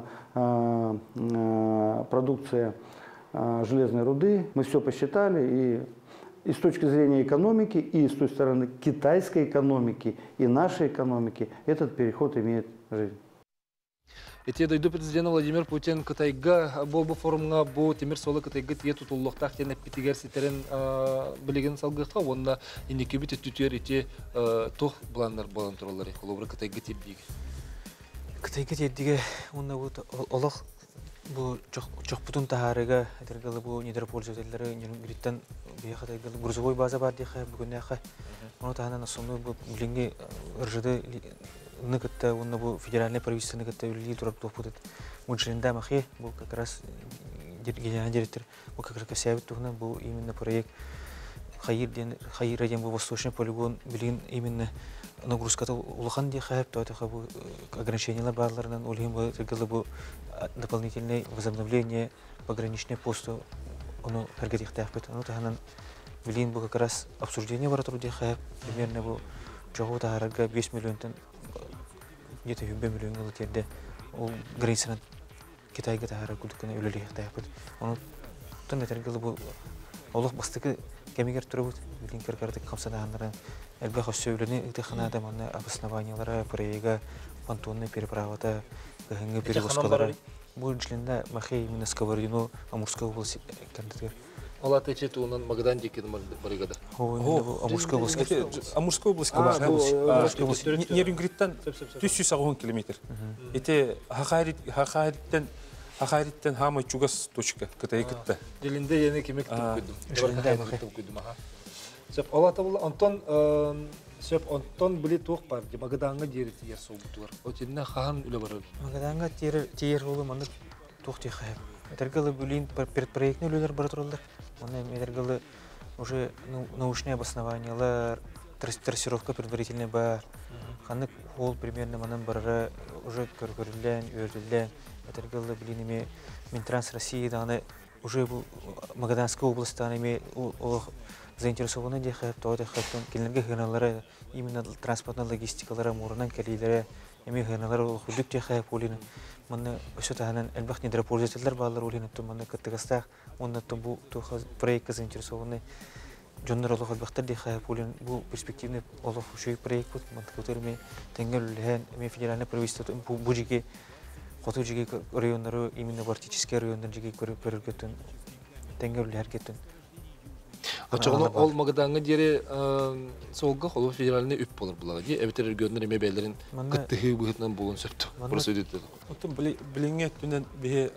продукция железной руды. Мы все посчитали, и с точки зрения экономики, и с той стороны китайской экономики, и нашей экономики, этот переход имеет жизнь. Эти дойду президент Владимир Путин Кытайга бұл форумға бұл темір солы Кытайга тие тұтылықтақ теніп бітігер сетерін білеген салғыққа, онына енеке біті түтер ете тоқ бұландар болан тұралары. Олыбыр Кытайга тепдегі. Кытайга тепдегі, онына олық бұл жоқ бұтын тағарыға әтергілі бұл недер пользователері нерінгіріттен бейі Кытайгілі грузовой база бар дейхі бүгін әқі. Оны тағынан асылы бұл бүлінге ұржыды Ныкатта, он на федеральное правительство ныкатта улили турап топутат. Муншинда махе, был как раз генеральный директор, был как раз косявит тухна, был именно проект Хаир был восточный полигон, блин именно нагрузка улахан дихайп, то это ограничение лабарларнан, улим был дополнительное возобновление пограничной посту, оно харгадих тахпет, оно таханан блин был как раз обсуждение варатру дихайп, примерно был жоғы тағарарға 5 миллионтан где-то 20 миллион ғылы терді ол границанан Китайға тағарар күдіккені өлелі яқтайықпыд. Оны тұн әтергілі бұл олық бастықы кәмегер тұры бұд. Білін кәркәрдік қамсадағандарын әлбәқ өсі өліні ұтықына адаманы обоснованиялары, проега, понтонны переправата, ғыңғы перевозкалары. Бұл жилінде махей именно Сковородино, Амурская область кәндетер. Ола тече туынан Магадан декені барыгады. Амурская область. Амурская область область. Нерюнгриттен 100 километр. Это Хахариттен хама чугас точка, кытайкытта. Делинде яны кемек түпкүдүм. Сөп ола табыл Антон сөп Антон били тук бар. Магаданга дери тиер соғытылар. Отинне хаан үле барыр. Магаданга тиер олы маны тук тихайып. Этергалы бүлин предпроектный үлелер бар туралдар. Оны этергалы уже научные обоснованиялар, трассировка предварительная бар. Ханнык ол примерно манан барара уже көргөрүлгөн, өйрөтүлгөн. Этергалы бүлин Минтранс России дагы уже бу Магаданская область дагы заинтересованы дехеп, то дехептен келинге гыналары именно транспортный логистикалары мурунан келилери эми гыналары худук дехеп олин маны өсөтанан элбах недропользовательдер балдар олин туманы кыттыгастак онда бу проектке заинтересованы жоннор олох элбахтар дехеп олин бу перспективный олох ушуй проект бут мантыкөтөрме тенгеллен эми федеральный правительство бу жиги Хоту жиги райондары именно вартический райондар жиги көрүлгөтүн тенгеллер әрекеттен. Очоғыны ол Магаданға дері соғылға қолы федераліне үп болыр бұлағы де, әбетер өргенлер еме бәлерін күттігі бұғытынан болын сөпті. Бұрысы өдетті. Оттың біліңе түнен бе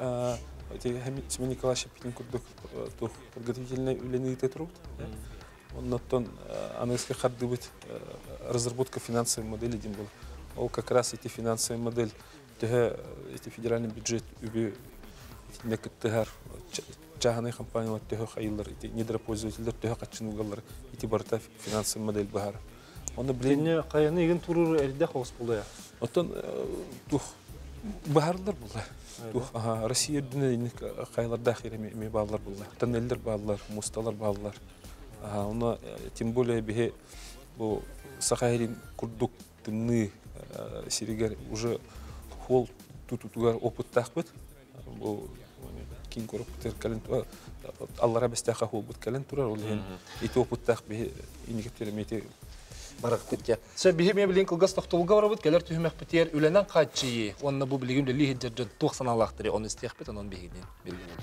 Семен Николаевич Петин күрдік подготовительный үлені ете тұрып. Оннаттан английский қарды бұд разработка финансовой модели дем был. Ол как раз эти финансовые модель, эти федеральный бюджет үбі некіттігер Чаханы компаниялар төһө хайыллар, недропользовательдер төһө катчынугалар, ити барта финансовый модель бахар. Оны билене каяны еген турur элде хос булды я. Оттон тух бахарлар булды. Тух Россия дүнү кайлар дахире ме баллар булды. Тоннелдер баллар, мосталар баллар. Оны тем более бе бу Сахарин курдук тынны сиригер уже хол тутугар опыт тахбыт. Бу кин коррупция калентуа Аллара бестаха хол бут калентура олен ити опыттах бе иниктермете барактык. Сэ бихеме билен кылгас токтолга барабыт келер түһмәк битер үленән качы. Онны бу билегим дә лихиҗҗән 90 аллахтыры оны истехбет анын бигиден белгән.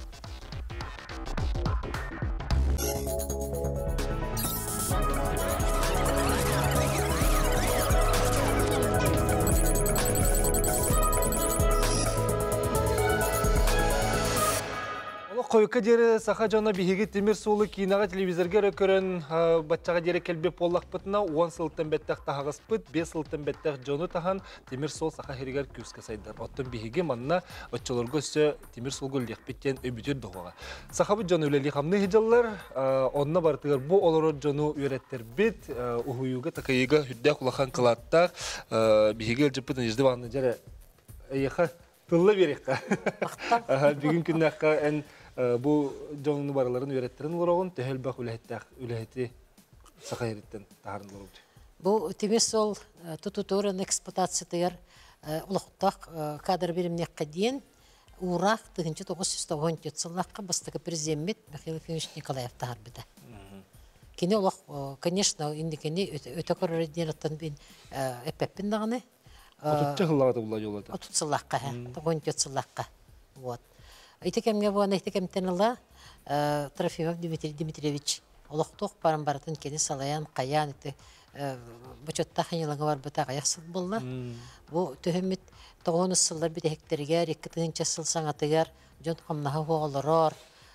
Койка дере саха жана биһиги Темир сулы кинага телевизорга көрөн батчага дере келбе поллакпытына 10 сылтын беттек тагыспыт 5 сылтын беттек жону тахан Темир сул саха херигер күскө сайдар. Оттон биһиги манна оччолорго сө Темир сулгу лехпеттен өбүтөр догога. Саха бу жону үлели хамны хижаллар онна бартыгар бу олоро жону үйреттер бит ухуюга такайга хүддә кулахан кылаттак биһиги жыпытын ждыванны жаре эйха тыллы берекка. Бүгүн күннәккә эн bu jonunu baraların öğrettiren olarak tehelbak üleheti sakayıritten taharınlar oldu. Bu Temir tututorun eksploatasyatıyar ulaqtaq kadr birimine kadiyen uğraq 1990 yıllarında bastığı prezident Mikhail Efimович Nikolayev tahar bide. Kene ulaq, конечно, indi kene ötekör öğretmenlerden bin epepin dağını. 30 yıllarda bula yoladı. 30 yıllarda, 90 yıllarda. Вот. Итекемге буан итекемтенла Трофимов Дмитрий Дмитриевич олохтох баран-баратын кени салаян каян ите бочотта ханилаңа бар бата аясыл булла. Бу төһөмит 90 сыллар бит хектерге 2-нче сыл саңатыгар жон хамнаха хоолорор.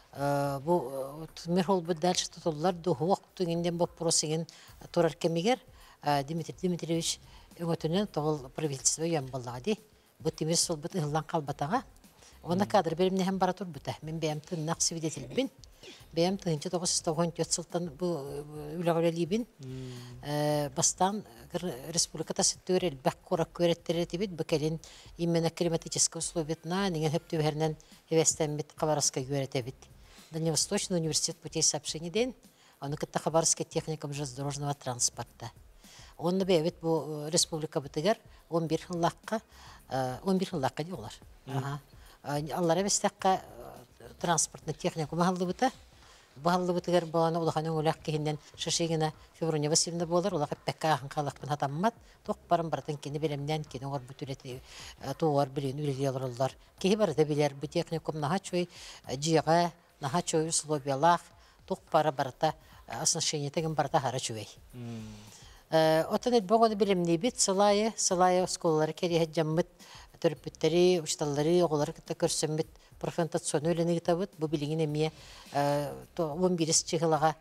Бу мерхол бу дальше тутуллар ду хуакту инден бу просеген турар кемигер Дмитрий Дмитриевич өңөтүнөн тогул правительство ям буллади. Бу Темир сол бит ыллан калбатага. Ona kadar benim hem baratur büte. Ben benim tırnak sividetil bin. Benim tırnakçı 994 sıltan bu ülağıreli bin. Bastan Respublika'da sektörel bakkorak öğretleri tibit. Bakalın imena klimatического условия неген hep tüvernen hevestem bit Хабаровска öğretebit. Дальневосточный университет путей сообщений ден. Он это Хабаровская техникум железнодорожного транспорта. Онны бәбет бу республика битегер 11 хыллакка диyorlar. Аллара бестәккә транспортны техникумы халды бута. Баһаллы битегер баны улаханың улак киһиннән шашыгына Феврония Васильевна булар, улак пәккә ханкалыкпын хатаммат. Ток барым бартын кини белемнән кини ор бүтүләте туар билен үлеләрләр. Киһи бар да билер бу техникум нахачой җига, нахачой условиялах, ток пара барта оснащение теген барта харачуй. Отын богоны билемни бит сылайы школалары кере җаммит төрпүттәри, ушталлары, оглары китә көрсәмбит профентацион өленеге табыт, бу билигин эмие 11 чыгылага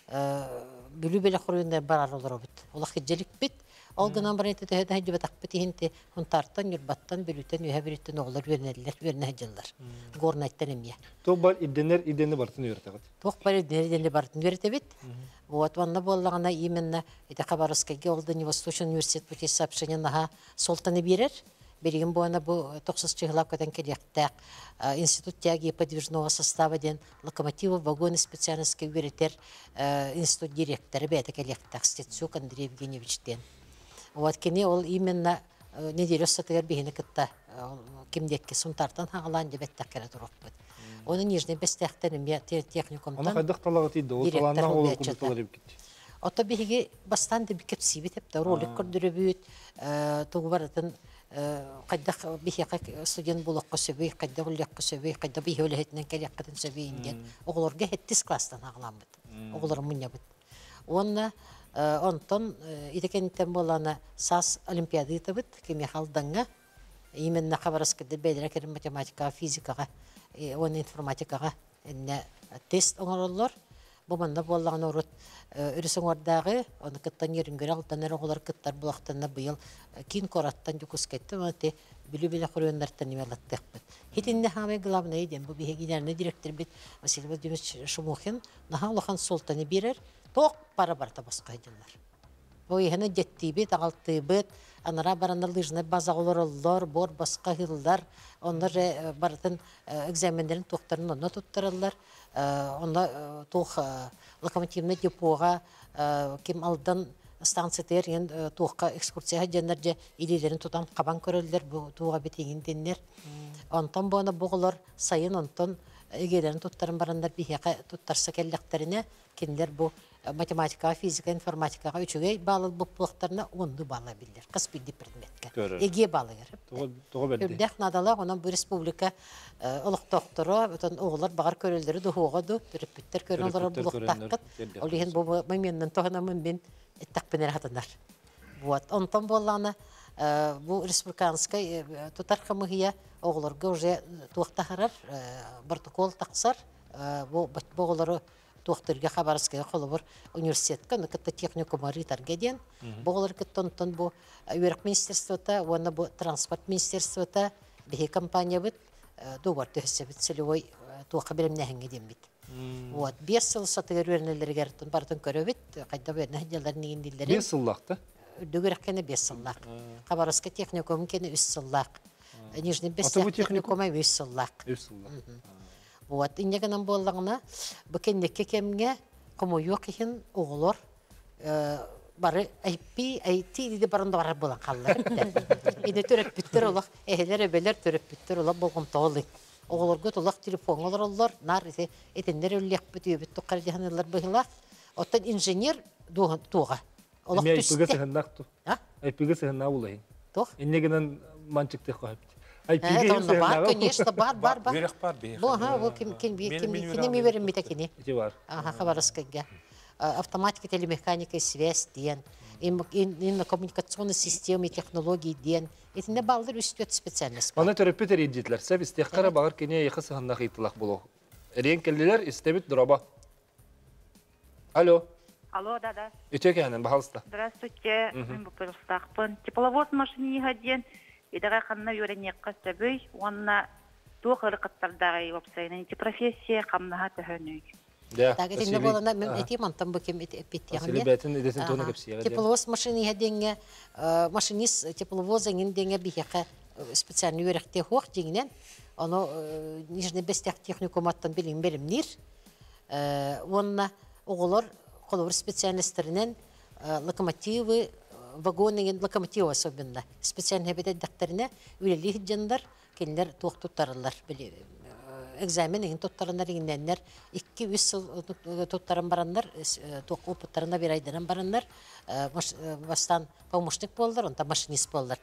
бүлү беле хорунда барар олор бит. Улах хиҗелик бит. Алгынан бар ите тәһәдә җибә такпыты хинте хунтартан юрбаттан бүлүтен юһәбиреттен оглар вернәлләр, вернәҗилләр. Горнайттан эмие. То бар идене бартын йөртәгәт. Тох бар идене бартын йөртә бит. Вот ванна боллагана именно это Хабаровская Дальневосточный университет пути сообщения на Солтаны бирер. Берем буана бу 90 чыгылап кетен келектәк институт тяги подвижного состава ден локомотивы вагоны специальностей веритер институт директоры бәте келектәк Стецюк Андрей Евгеньевич ден. Вот кене ол именно неделю сатыр бигене китта кимдекке сунтартан хагалан дебеттәк керә турып бит. Оны нижний бестәхтән я техникумдан. Аны кайдак талагы тиде, ол таланна ол култалар бит. Ото биге бастан да бикеп сибит дип та ролик көрдүрөбүт, тугбаратын кайдак бихека студент булакка сөбөй, кайда булакка сөбөй, кайда бихөлөһетнен келеккатын сөбөйинден. Оглорга 7 класстан агылам бит. Оглор мунья бит. Онна онтон итекентен болана САС олимпиады табыт, кеме халданга. Именно Хабаровскда бәйләр математика, физикага, он информатикага тест оңороллар. Бу мында боллаган урут үрүсөң ордагы, аны кыттан йөрүнгөр алтанар оглар кыттар булактан быел кин кораттан жукус кетти, мате биле хорыйннартан немелаттык бит. Хитинде хамы главный дем бу биге генеральный директор бит Василий Владимирович Шумухин, нахалахан солтаны бирер, ток пара барта баска дилар. Бу яны жетти бит, алты бит, анара баранда лыжны база олорлар, бор баска хилдар, ондар бартын экзамендерин токтарын онна туттыралар. Онда тух локомотивный депога ким алдан станциялар ен тухка экскурсия жөннөрдө илелерин тутан кабан көрөлдөр бу туга бетеген деннер. Онтон боны бугулар сайын онтон эгелерин туттарын барандар бихека туттарса келлектерине киндер бу математика, физика, информатикага үчүгөй баалы буплуктарына онду баала билдер. Кыз билди предметке. Эге баалагер. Тога белди. Үрдәк надала онан бу республика улук доктору, бүтән оглар багар көрөлдөрү дохугады, төрөпүттер көрөлдөрү булуктаккыт. Олеген бу моментнен тоханамын мен иттакпенер хатындар. Вот, онтон болланы бу республиканская тутархамыгия огларга уже туактахарар протокол таксар, бу оглары туактырга Хабаровская холобор университетка, ныкытта техникум ритарга ден. Боглар кыттонтон бу Юрк министерствота, вона бу транспорт министерствота, бихи компания бит, довар төһсебит целевой туакка белемнәһеңге ден бит. Вот, 5 жыл сатыгыр вернелерге бартын көрөбит, кайда вернә җилләр нигин дилләре. 5 жыллакта. Дүгәрәккәне 5 жыллак. Хабаровская техникум кене 3 жыллак. Нижний Бестәк техникум 5 жыллак. 3 жыллак. Вот, иннегенен боллагына бекеннекке кемге комуюк ихин оглор бары IT диде барында бар булган каллар. Иде төрөп биттер олак, эхелер эбелер төрөп биттер олак болгон тоолы. Оглорго толак телефон олорлар, нар этендер өллек бүтү бит тукар жаһанлар быгылак. Оттан инженер туга. Олак түстө. Айпыгы сыгындакту. Айпыгы сыгында улай. Тох. Иннегенен манчыкты коюп. Бар, конечно, бар. Верх бар, бех. Бу, вот ким ми берем митакини. Бар. Хабаровская. Автоматика, телемеханика, связь ден. Именно коммуникационные системы, технологии ден. Это не балдыр үстөт специальность. Аны төрөпүтер идитлер. Сәб истехкара багыр кене яхы сыгында хыйтылак болу. Рен келдилер, истебит дроба. Алло. Алло, да. Итекенен бахалста. Здравствуйте. Мен Бупырстакпын. Тепловоз машинига ден. Идара ханна юренекка сөбөй, онна туохыр кыттардагы вебсайны профессия камнаха төһөнөй. Да. Так это не было на эти мантам бакем тепловоз машинига денге машинист тепловоза денге бихека специальный юректе хох деңнен. Аны Нижний Бестәк техникуматтан белемнир. Онна оглар колор специалисттеринен локомотивы вагонның локомотив особенно. Специально бедет докторына үлелі хиджандар, келдер туақ туттарылар. Экзамен егін туттарындар егінденлер, 2-3 сыл туттарын барандар, туақ опыттарына бір айдан барандар, бастан помощник болдар, онта машинист болдар.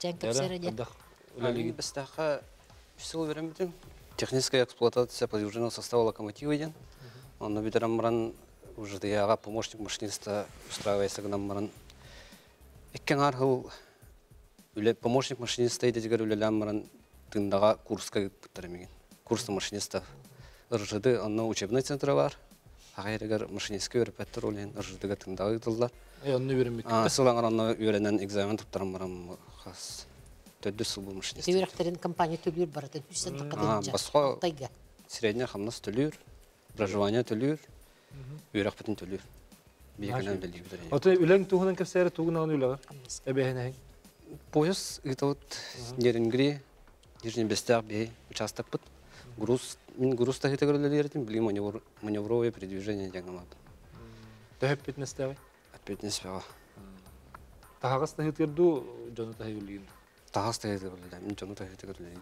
Бістақа 3 сыл беремін. Техническая эксплуатация подвижного состава локомотива ден. Он бедерам баран уже дияға помощник машиниста устраивается к нам баран. Еккен архыл помощник машиниста едетігер үлелям баран тыңдаға курска бұттарымеген. Курсы машинистов. РЖД, онна учебный центр бар. Ағайрегер машинистке өріп әттір олен РЖД-ге тыңдағы ұтылдар. Онны өрімек. Сылаңар онна өреленен экзамен тұптарым барам қас. Төдді сыл бұл машинист. Теверектерін компания төлür барады. Басқа средня қамнас төлür, проживание төлür, өрек бітін төлür. Бейкінен білді бітір. Оты үләң туғынан кәпсәрі туғынан үләғыр? Әбәйін әйін? Поезд, это вот Неренгри, Нижний Бестяк, бей, участок пыт. Груз тахита гролелердин, били маневровое передвижение диагномат. Тәхіп бетіне стәвай? Опять не спела. Тағағыз тахит ерду, жону тахи үлігін? Тағағыз тахита гролелердин, мен жону тахита гролелердин.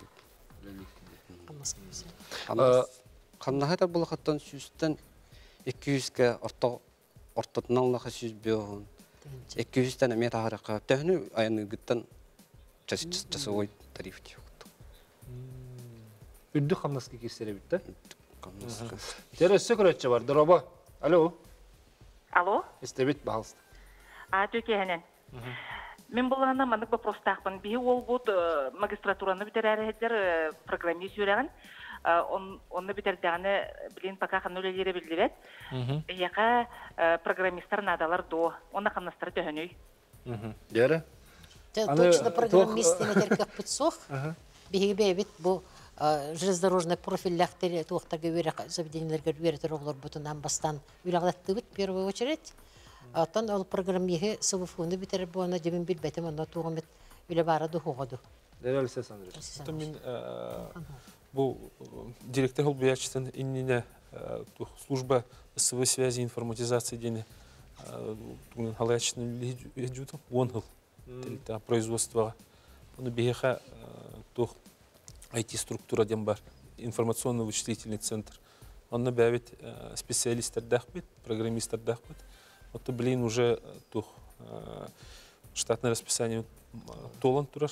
Қаннағайта бұл қаттан сүйістен 200-ке ортатынан Аллаға сүйіз беуғын. 200-тен әме тағараққа. Тәхіні айаны ғыттан часовой тариф дейік. Үрді қамнасқы кесері бітті? Тері сөкіретші бар, дұраба. Алло? Алло? Істебет бағалысты. Төкеғінен. Мен болғана мандық вопрос тақпын. Бейі ол бұд магистратураны бітер әрі программист жүрәғін. Онны битердәгәне билен пока ханны үлелере билдибет. Яка программисттар надалар до. Онна ханнастар төһөнөй. Дәре? Точно программист демедер капыт сох. Биһиге бит бу железнодорожный профильләхтер туактарга берек заведениеләргә беретер олар бутуннан бастан үләгәтте бит первую очередь. Аттан ол программиге СВФны битер бу аны дебин билбетем анда тугым бит үле бары ду хогоду. Дәре Алексей Андреевич. Мен бұл директор Холбиячтен иннине служба СВ связи информатизации дені халаячтен лежуты 10 жыл производствоға. Оны бейеха IT-структура ден бар, информационно-вычислительный центр. Оны бәвет специалисттер дәқпет, программисттер дәқпет. Оты білейін уже штатное расписание толан тұрар.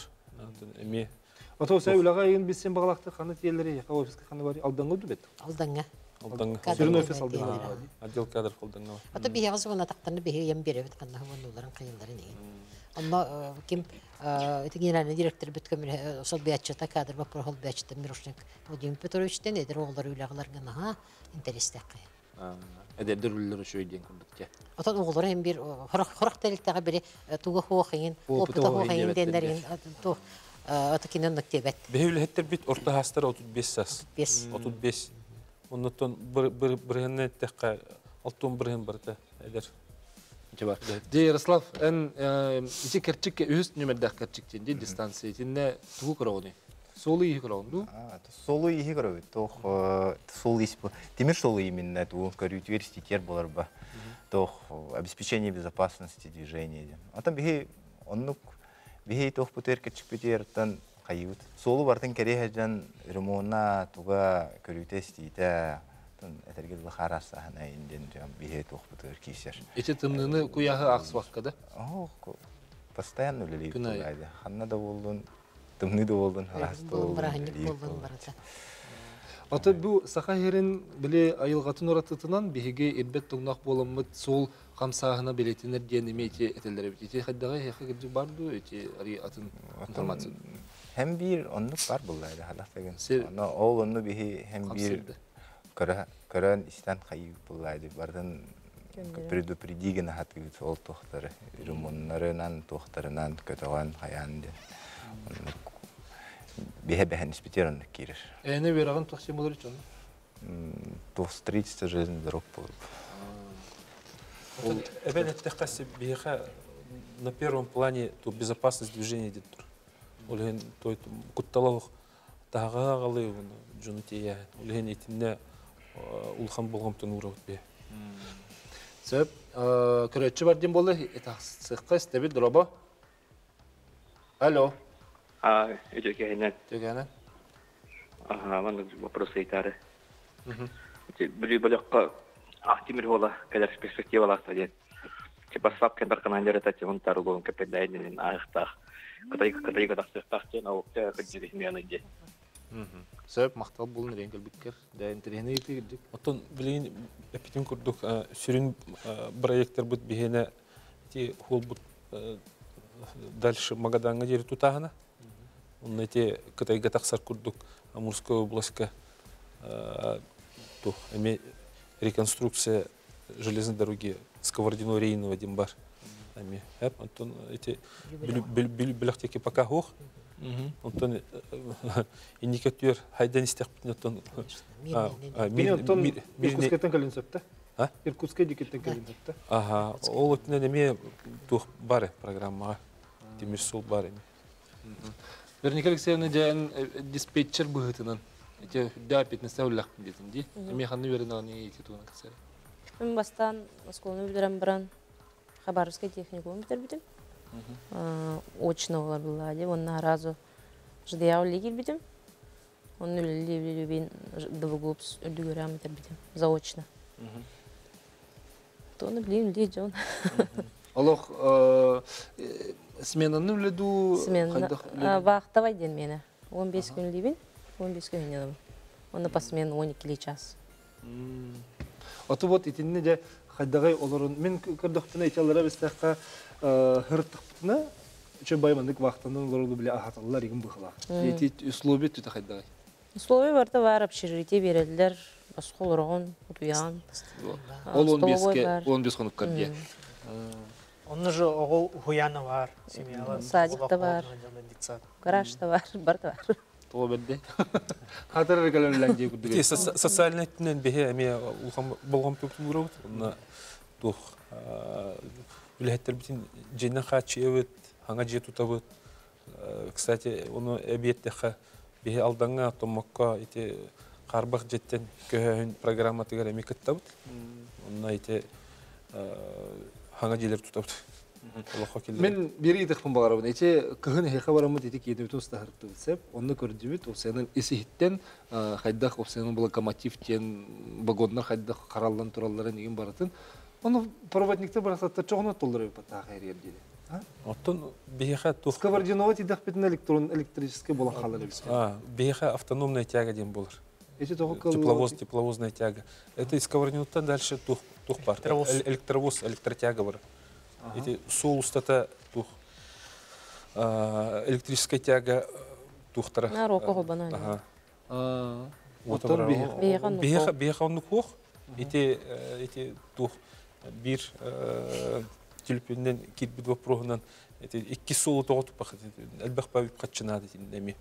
Ото сәй үләға егін біз сен бағалақты қаны тиелері, офиске қаны бар, алданғы өді бет? Алданға. Сүрін офис алданға. Отдел кадр қолданға. Ото бейе ғазы ғана тақтарны бейе ем бере бет қандағы ғаныларын қиылдары неге. Онна кем генеральный директор бүткөмір сол бәтчата кадр бапыр ол бәтчата Мирошник Владимир Петровичтен едір оғылар үләғылар ғана интерестек қайы. Әдердер үлілері шөйден күндікке. Отан оғылары hem bir хорақ тәліктіға бірі туға хоқиын, опыта хоқиын дендерін атыкинен нөктебет. Бейвілі әттер бит орта хастар 35 сас. 35. Оннаттан біргенне тәққа алтын бірген барды әдер. Де Ярослав, ити керчикке үст нөмердәк керчиктен, де дистанция, тенне туғы қырауыны. Солы ехи қырауын, ду? Солы ехи қырауы, тоқ солы есі бұл. Темір солы именно, ту университеттер болар ба. Тоқ обеспечение безопасности движения. Атам бихей, оннук, бихей тоқ бұтер керчик бітер, тан қайыуыт. Солы бартын кере әжден ремонна туға көріуте стейті. Әтергел лахараса хана инден бихе тоқпытыр кисер. Эти тымныны куяғы ақсуаққа да? Постоянно үлелейіп тұрайды. Ханна да болдың, тымны да болдың, раста болдың. Аты бұл сақа херін біле айылғатын оратытынан бихеге ербет тұңнақ болымыд сол қамсағына белетінер ден емейте әтелері бет. Эти қаддаға яқы кірді барды, эти ари атын информация? Хәм бір онлық бар бұлайды, халақтагын. Ол онны бихе хәм бір көрән істен қайып бұлайды. Бардың предупредиген хатқыбет ол тоқтары. Ремоннарынан, тоқтарынан көтіған қаян ден. Бәхен испетерін керір. Әне верағын тоқсен болар үшін? Строительство железный дорог болып. Әбән әттіққасы бейха на первом плане безопасность движения дед тұр. Олеген күтталалық тағаға қалай жүні тейя. Олеген етінде улхан болғамтын ұра өтпе. Сөп, көрәтші бар ден болды, сыққа істебет дұраба? Алло. Это Кенет. Тюгенен. Ага, man вопрос айтары. Били балякка Тимир Хола, когда перспектива ластадет. Типа сапкен барканандер это тем тарулон капедайнин ахтах. Катай кадастах тен аукта кадирих мияныде. Сөп мактал булын ренгел биткер. Да интернет итик. Оттон билин эпитим курдук сүрүн проекттер бут бихене ти хол бут дальше Магаданга жери тутагана. Он эти Кытайга таксар курдук Амурская областька реконструкция железной дороги Сковородино-Рейного Дембар. Антон эти билахтеки пока хох. Антон индикатор хайдан истяппин антон. Иркутскетен калинсепте. Иркутская дикеттен калинсепте. Ага, ол өтінен еме тух бары программаға. Темирсол бары. Вероника Алексеевна ден диспетчер бұғытынан. Эти да 15 уллах детинди. Эми ханны верена не эти туна ксер. Мен бастан школаны бирен баран Хабаровский техникум битирбитим. Очно олар буллади. Онна разу ждяу лигил битим. Он любин двуглупс дүгөрам битирбитим. Заочно. Тоны блин лидjon. Аллах сменаны үледу Смена вахтовай ден мені. 15 күн либин, 15 күн едім. Оны по смену 12 час. Аты вот итинне де хайдагай оларын мен көрдөктүнө италара бестакка хырттыкпытына чө баймандык вахтанын оларды биле ахаталар игин быхла. Эти условия түтө хайдагай. Условия барда бар, общежитие берелдер, басколорон, утуян. Ол 15 хонук кадде. Он же оғыл хуяны бар, семьялы. Садикта бар, гаражта бар, барда бар. Тоғы бәдде. Қатыр рекалемлен жей күрді. Социальный түнен бәе әме болғам төптің ұрауыд. Онна тұқ үләттер бітін жейнен қатшы өт, аңа жей тұтабыд. Кстати, оны әбиеттеқі бәе алдаңа, томаққа қарбақ жеттен көйін программатығар әме күттабыд. Онна аңа жейлер тұтабыд. Мен бери итекпін бағарабын. Эти кыгын хеха барамыд етек едімтін ұстағыртты бітсеп, оны көрдімет, осының есіхіттен қайдақ, осының локомотивтен, вагоннар қайдақ қаралдан тураллары неген баратын. Оны проводниктер барасаттар чоғына толдыры бәтті қайыр ердеді. Оттон бейха тух. Сковородиновать идақ бетін электрический болан қалары бітсеп. Бейха автономная тяга ден болыр. Тепловозная тяга. Это из Сковородиновтан дальше тух бар. Электровоз, электротяга бар. Эти соустата тух электрическая тяга тухтара. На року голбана. Бейха он нухох. Эти тух бир телепенден кирбид вопросынан эти икки соу тоғытып бақыт. Әлбәқ бәуіп қатшынады деми.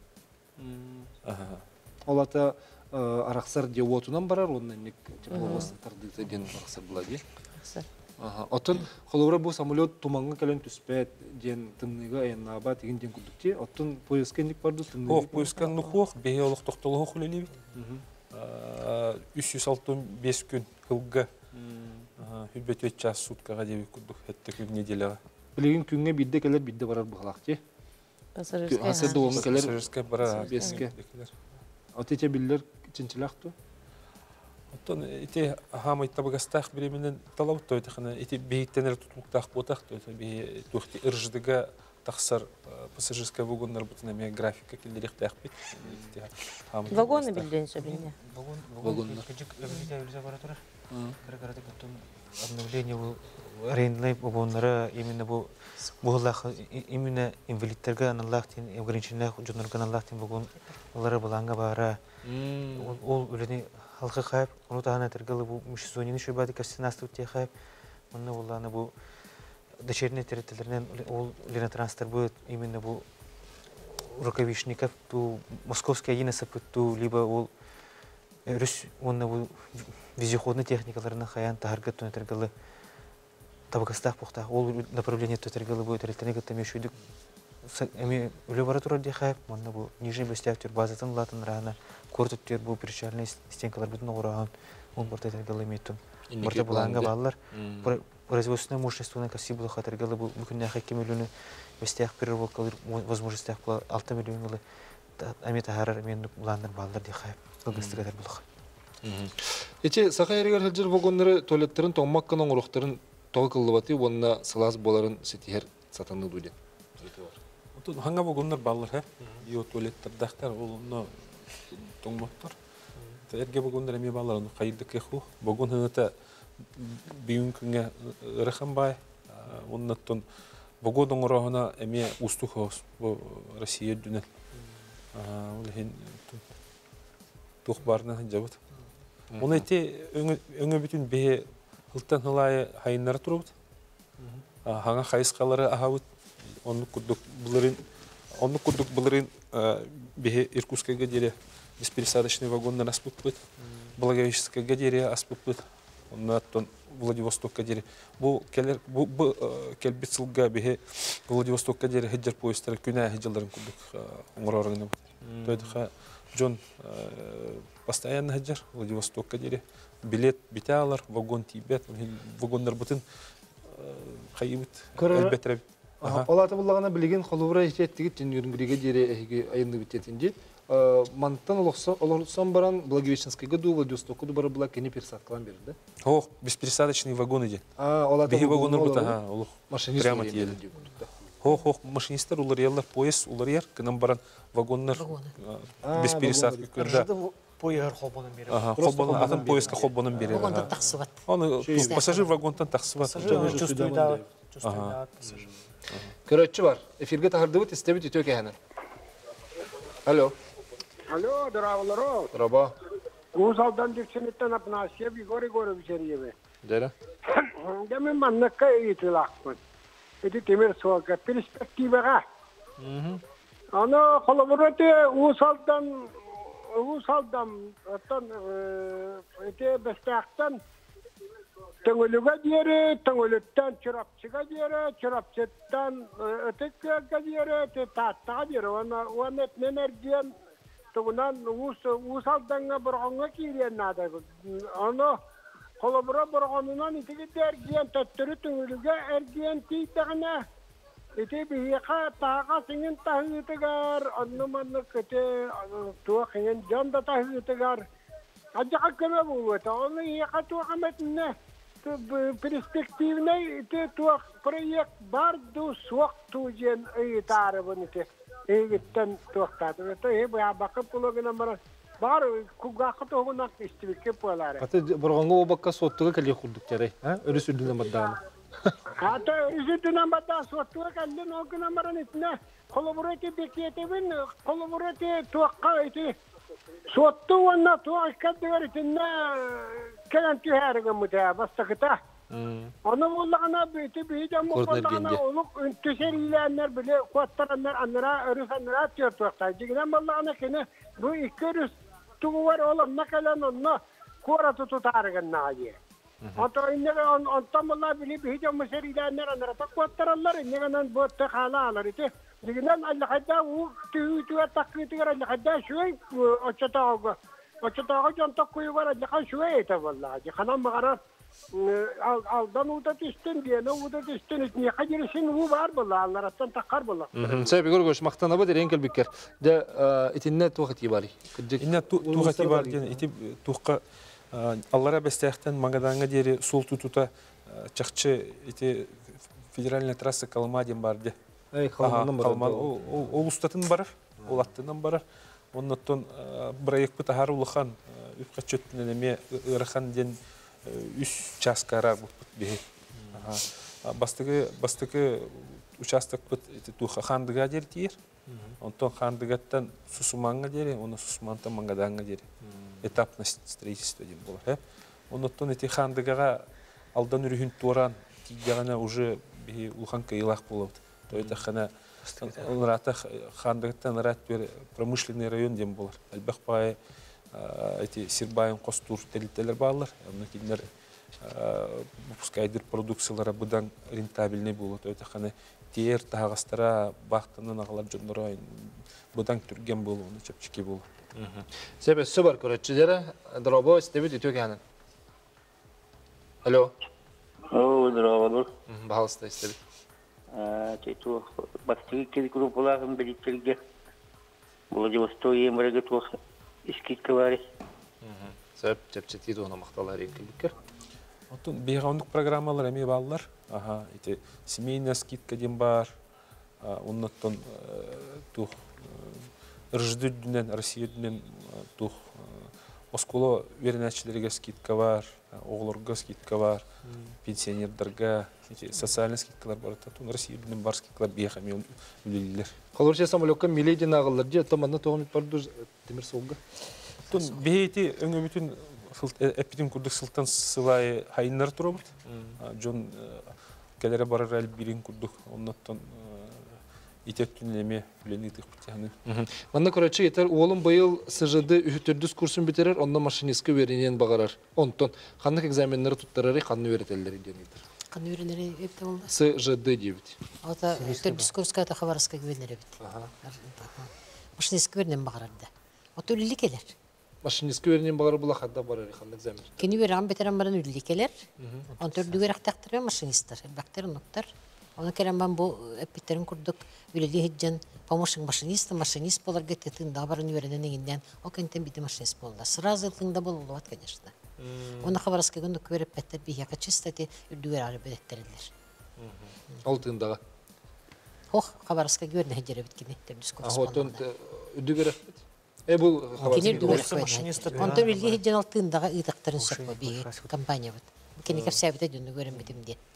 Олата арақсар де отунан барар, онын нек тепловоз тардыйты ден арақсар бұлади. Отын холора бу самолет туманга кален түспет ден тымныга айнаба деген ден күдүкте. Отын поискенник барды тымныга. Хох поискан нухох беолук токтолух хулелеби. 365 күн кылга. Хүбөтөт час суткага деп күдүк хетте күн неделяга. Билеген күнгө бидде келер бидде барар бугалакчы. Пассажирская барар беске. Отече биллер чинчилакту. Оттон эти хамай табагастах временен талап тойтахана эти бейттенер тутлуктах ботах тойты тухти ырждыга тахсар пассажирская вагоннар бутынаме графика келдерих тахпит. Вагоны билден сөбине. Вагоннар. Обновление рейнлей вагоннары именно бу булах именно инвалидтерге аналлахтин ограниченный жонорга аналлахтин вагонлары баланга бара. Ол үлени халқы қайып, оны тағана тәргілі бұл мүшізонені шөбады кәсінасты өтте қайып. Оны оланы бұл дочеріне территориялерінен ол ленотранстар будет именно бұл рукавишников, ту московский агинасы пөтту, либо ол өріс, оны бұл везеходный техникаларына қаян тағарғы төне тәргілі табықастақ бұқта. Ол направление тәргілі бұл территорияға тәме шөйдік. Әме өлі бара тұрар де қайып, оны бұл нижний бәстәктер базатын латын рағына көртіттер бұл перчальный стенкалар бүтін оғыраған, он борта тәргілі меттім. Борта бұланға балылар. Производственная мощность туна каси бұл қатаргілі бұл мүкінне қайке мөліні бестех перевозка возможность 6 миллион амета харар мен буландар балдар дихай логистика булах. Эти сахайрыгар хылжыр вагоннары туалеттерин тоңмаккан оңрохтарын тоғы кыллыбаты онна сылас боларын сетихер сатанны дуйден. Ханга вагоннар баллар, и туалеттер дахтар, ол тоңмактар. Эрге вагоннар эме баллар, кайдык эху. Вагон хыната бүйүн күнгө ыраханбай, оннаттон вагон оңрохуна эме устухос, бу Россия дүнен. Олхин тух барна жабыт. Оны эти өңө бүтүн бе хылтан хылай хайыннары турбут. Хаңа хайыскалары ахабыт. Онны курдук булырын бе Иркутскага дере беспересадочный вагоннан аспыппыт. Благовещенскага дере аспыппыт. Оннаттон Владивостокка дере. Бу келбит сылга бе Владивостокка дере хеджер поездтары күнә хеджелдарын курдук оңрорыгына. Тойдыха Джон постоянно хеджер Владивостокка дере. Билет биталар, вагон тибет, вагондар бутын кайыбыт элбетер. Олаты буллагана билген холубра ичеттигит жөнүрүнгүрүгө дере айынды битетинди. Мантан олорсон баран Благовещенскага ду Владивостокка ду бара була кени пересадкалан берди. О, беспересадочный вагон иде. Олаты вагондар бута, олух. Прямо тиелди. Хох, машинисттер улар яллар поезд, улар яр кынан баран вагоннар без пересадки көрдө. Поезд холбонун берет. Холбонун атын поездка холбонун берет. Вагондан таксыбат. Аны пассажир вагонтан таксыбат. Чувствуйда. Көрөтчү бар. Эфирге тахырдыбыт истебит үтө кеханын. Алло. Алло, здраволоро. Здраво. Гузалдан дивченеттен апнасия Егор Егорович Ильеве. Дера. Да мен маннакка итилакпын. Эти темир суалга перспективага. Аны холобороте усалдан аттан эте бестактан таңөлүгө диере, таңөлөттөн чурапчыга диере, чурапчыттан өтөккө диере, таттага диере. Оны энергиям тугунан усалданга боргонго кирен нада. Аны холобора боргонунан итиги эргиен төттөрү таңөлүгө эргиен тийдагына ити бийка тага сиңин тахытыгар, анны манны көтө туа хен жанда тахытыгар. Ажака көмө болот. Аны яка туа метне перспективный туа проект бар ду суак туҗен ыйтары бунете. Эгиттен туактады. Это бая бакып булган бар куга кытогунак истибекке болары. Аты боргонго обакка соттуга келе курдуктары, өрүсүдүнөн баддаганы. Ата өрүсүдүнөн бадда соттуга келден огуна маран итне. Колоборете бекетебин, колоборете туакка ити. Сотту ванна туаккадыгар итне келен түйәргә мута бастакыта. Аны буллагана бити бийдем буллагана улук үнтүсерләннәр биле куаттараннар аннара өрүсәннәр төртөкта. Дигән буллагана кине бу икерүс тугар олам накалан онно кора тутарган нае. Ата иннеге антамла били бийдем мөсерләннәр аннара куаттараннар иннегеннән бу тахалалар ите. Дигән алла хадда у түйү таккытыгар алла хадда шуй очатага. Очатага жонтак куйгар алла шуй ите валлаһи. Ханам магара алдан ута тистен диене ута тистен не хадирсин у бар булла аллардан таккар булла. Сәби көргөш мактана бу дерен келбиккер. Де итинне тухати бали. Инне тухати бар ген ити тухка аллара бестехтен магаданга дери сул тутута чакчы ити федеральная трасса Калмадин бар де. Ол устатын бар, ол аттынан бар. Оннотон проект бутахар улхан үпкачөттүнөн эме ырхан ден 3 часкара бе. Бастыгы участок бут туха хандыга дер тиер. Онтон хандыгаттан сусуманга дер, оны сусумантан мангаданга дер. Этапное строительство дем болар. Оннотон эти хандыгага алдан үрүхүн туран тигягана уже бе улхан кыйлак болот. Это хана рата хандыгаттан рат бер промышленный район дем болар. Албахпай эти Сирбайын костур телителер баллар. Аны киндер выпускайдыр продукциялары будан рентабельный болот. Это хана тер тагастара бактынын агалар жондорой будан түрген болу, аны чепчики болу. Себе субар көрөчүлөр дробо стебит өтөгөнүн. Алло. О, здраво. Балста стебит. Тету бастыгы группаларын билеттерге Владивосток'е мөрәгә тух искиткә бар. Сөп чепчети дона макталар икелбекер. Отун бейгаундук программалар эми баллар. Ага, ите семейная скидка дем бар. Оннотон тух Рждүддүнен, Россиядүнен тух осколо вернәчләргә скидка бар, оглорга скидка бар, пенсионердарга, социальный скидкалар бар. Тун Россиядүнен бар скидкалар бейгами үлеләр. Калырча самолетка миледи нагыллар же томанна тогын бардыр темир солга. Тун бейти өңө бүтүн эпидем курдук сылтан сылай хайнар турабыт. Жон келере барар ал бирин курдук. Оннотон итеттүн эме бүленитик битяны. Манна көрөчү етер оолум быйыл СЖД үһүтөрдүс курсун битерер, онда машинистке беренен багарар. Онтон ханнык экзамендери туттарары канны беретелдери денитер. Канны беренери эпте болду. СЖД дебит. Ата үтөрдүс курска та хабарска беренери бит. Машинистке беренен багарарды. Ата үлли келер. Машинистке беренен багарар була хадда барар ханнык экзамен. Кени берам бетерам баран үлли келер. Онтөрдүгөр актактыр машинисттер, бактер ноктор. Оны керембан бу эпиттерин курдук үлели хиджен помощник машинист болар геттин да барын үйренен эгинден о кентен бити машинист болду. Сразу тыңда болот, конечно. Оны хабарска гөндө көрүп беттер бияка чистати үрдүгөр ары беттерилер. Ал тыңдага. Ох, хабарска көрүнө хеджере биткени темдис көрүп. Отон үрдүгөр бит. Бул хабарска машинист. Онто үлели хиджен ал тыңдага ыдактарын сөкпө би компания бит. Кени керсәбите дөндө көрүм битим ди.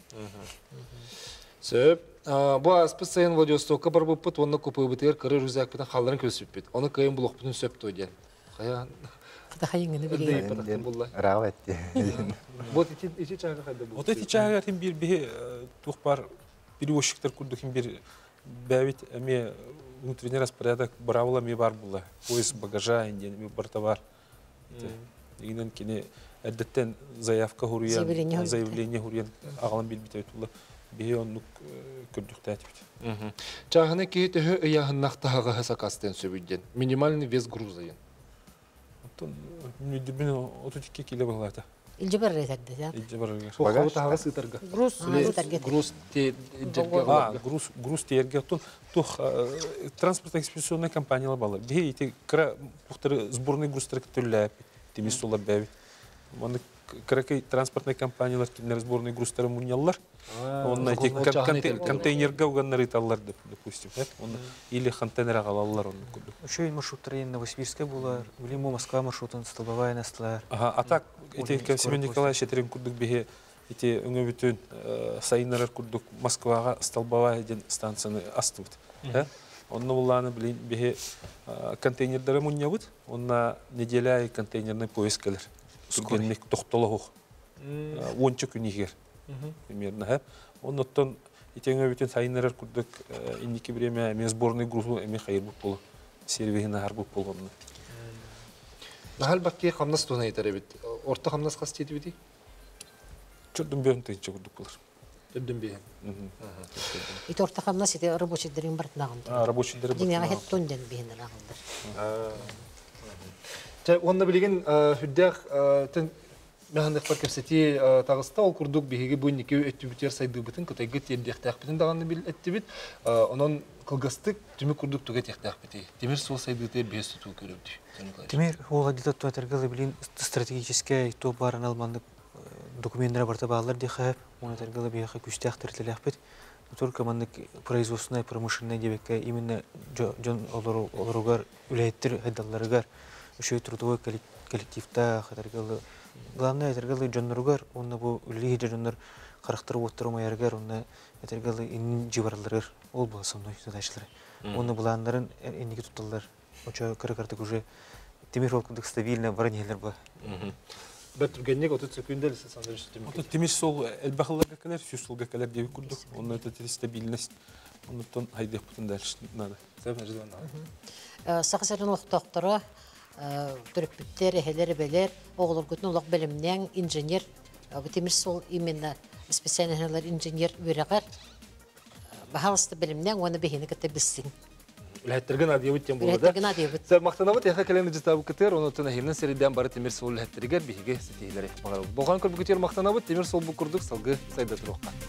Сөп, бу аспыт сайын Владивостокка бар бұппыт, оны көпі бұтығыр кірі рүзәк бітін қаларын көсіп бет. Оны кайын бұлық бүтін сөп тойден. Қаян? Қыда қайыңыны білейін. Рағып әтті. Вот ити чағы қайды бұл? Вот ити чағы әтін бір туқ бар перевозчиктер күрдікін бір бәвет әме внутренний распорядок бұрауыла ме бар бұла. Поезд багажа, инден ме бар товар. Егінен кені әдеттен заявка хұриян, заявление хұриян ағалан бел бітәует бұла. Бейонлук көрдүктә әтибит. Чағыны кейті ыяғыннақтағы хасакастен сөбүйден. Минимальный вес грузайын. Мүддібін 32 кило бағылады. Илжі бар рейтерді, ja? Илжі бар рейтерді. Бағалы тағы сытарға. Груз терге. Транспортно экспедиционная компания балы. Бей, ете кіра бұқтары сборный грузтары күттілі әпі. Темес солар бәві. Оны кіракай транспортный компаниялар кемнер сборный грузтары мұнялар. Он эти контейнерга уганнары таллар, допустим, или контейнер агалалар. Еще и маршрут на Новосибирске было, в Лиму, Москва маршрутан, Столбовая, Настлар. А так, эти Семен Николаевич Этерин курдук беге, эти унгобитун сайнарар курдук Москва, Столбовая станцияны астывыт. Он на уланы беге контейнердары муньявыт, он на неделя и контейнерный поиск келер. Скоренник тохтологух. Ончик унигер. Примерно. Он оттон итеңе бүтін сайынарар күрдік иннеки время мен сборный грузу эме хайыр бұп болу. Сервигіне ар бұп болуны. Нахал бақке қамнас туына етері бит. Орта қамнас қасты еті біді? Чөрдім бейін тайынша күрдік болыр. Чөрдім бейін? Ит орта қамнас еті рабочийлерін бартынағын. Рабочийлері бартынағын. Деңеға хет тонден бейінден ағылдар. Онда білеген хүддәқ Мәхандық бар көпсеті тағыста ол күрдік бейге бұйын екеу өтті бүтер сайды бұтын, көтайғы тендек тәқ бітін дағаны біл әтті біт, онын қылғыстық түмі күрдік түге тәқ тәқ біті. Темір сол сайды бұты бес тұту көріпті. Темір, ол адилатту әтергілі білін стратегический то барын алмандық документтері барта бағалар дейхі, оны әтергілі бейхі күшті әқтіртілі әқпет. Только мандық производственная, промышленная дебекке именно жон оларуғар, үләйттір әдалларығар, үшөй трудовой коллективта әтергілі. Главное, это джоннургар, он был лидер джоннур, характер утром майоргар, он это ин дживарлер, ол был со мной задачлер. Он был андерен, инники туталлер, очень каракартик уже темир волком стабильно варнилер бы. Бәтүгеннек отут секундел сандырыш темир. Вот темир сол элбахларга келер, сюсулга келер деп күрдүк. Он это стабильность. Он тон хайдык бүтүн дальше надо. Сәбән жыдан. Саксарын уктактары төрөпүттер, эхелер белер, оглор көтүн улак белимнен инженер, темир сол именно специальныйлар инженер үрәгәр. Бахалысты белимнен оны бехине кете бисин. Үләттергән адиябыт тем булды. Үләттергән адиябыт. Сәр мактанабыт яха кәләне җитабы кетер, оны тына һилнән серидән бары темир сол үләттергән бихиге сетейләр. Булган күрбү кетер мактанабыт темир сол бу курдык салгы сайда турыкка.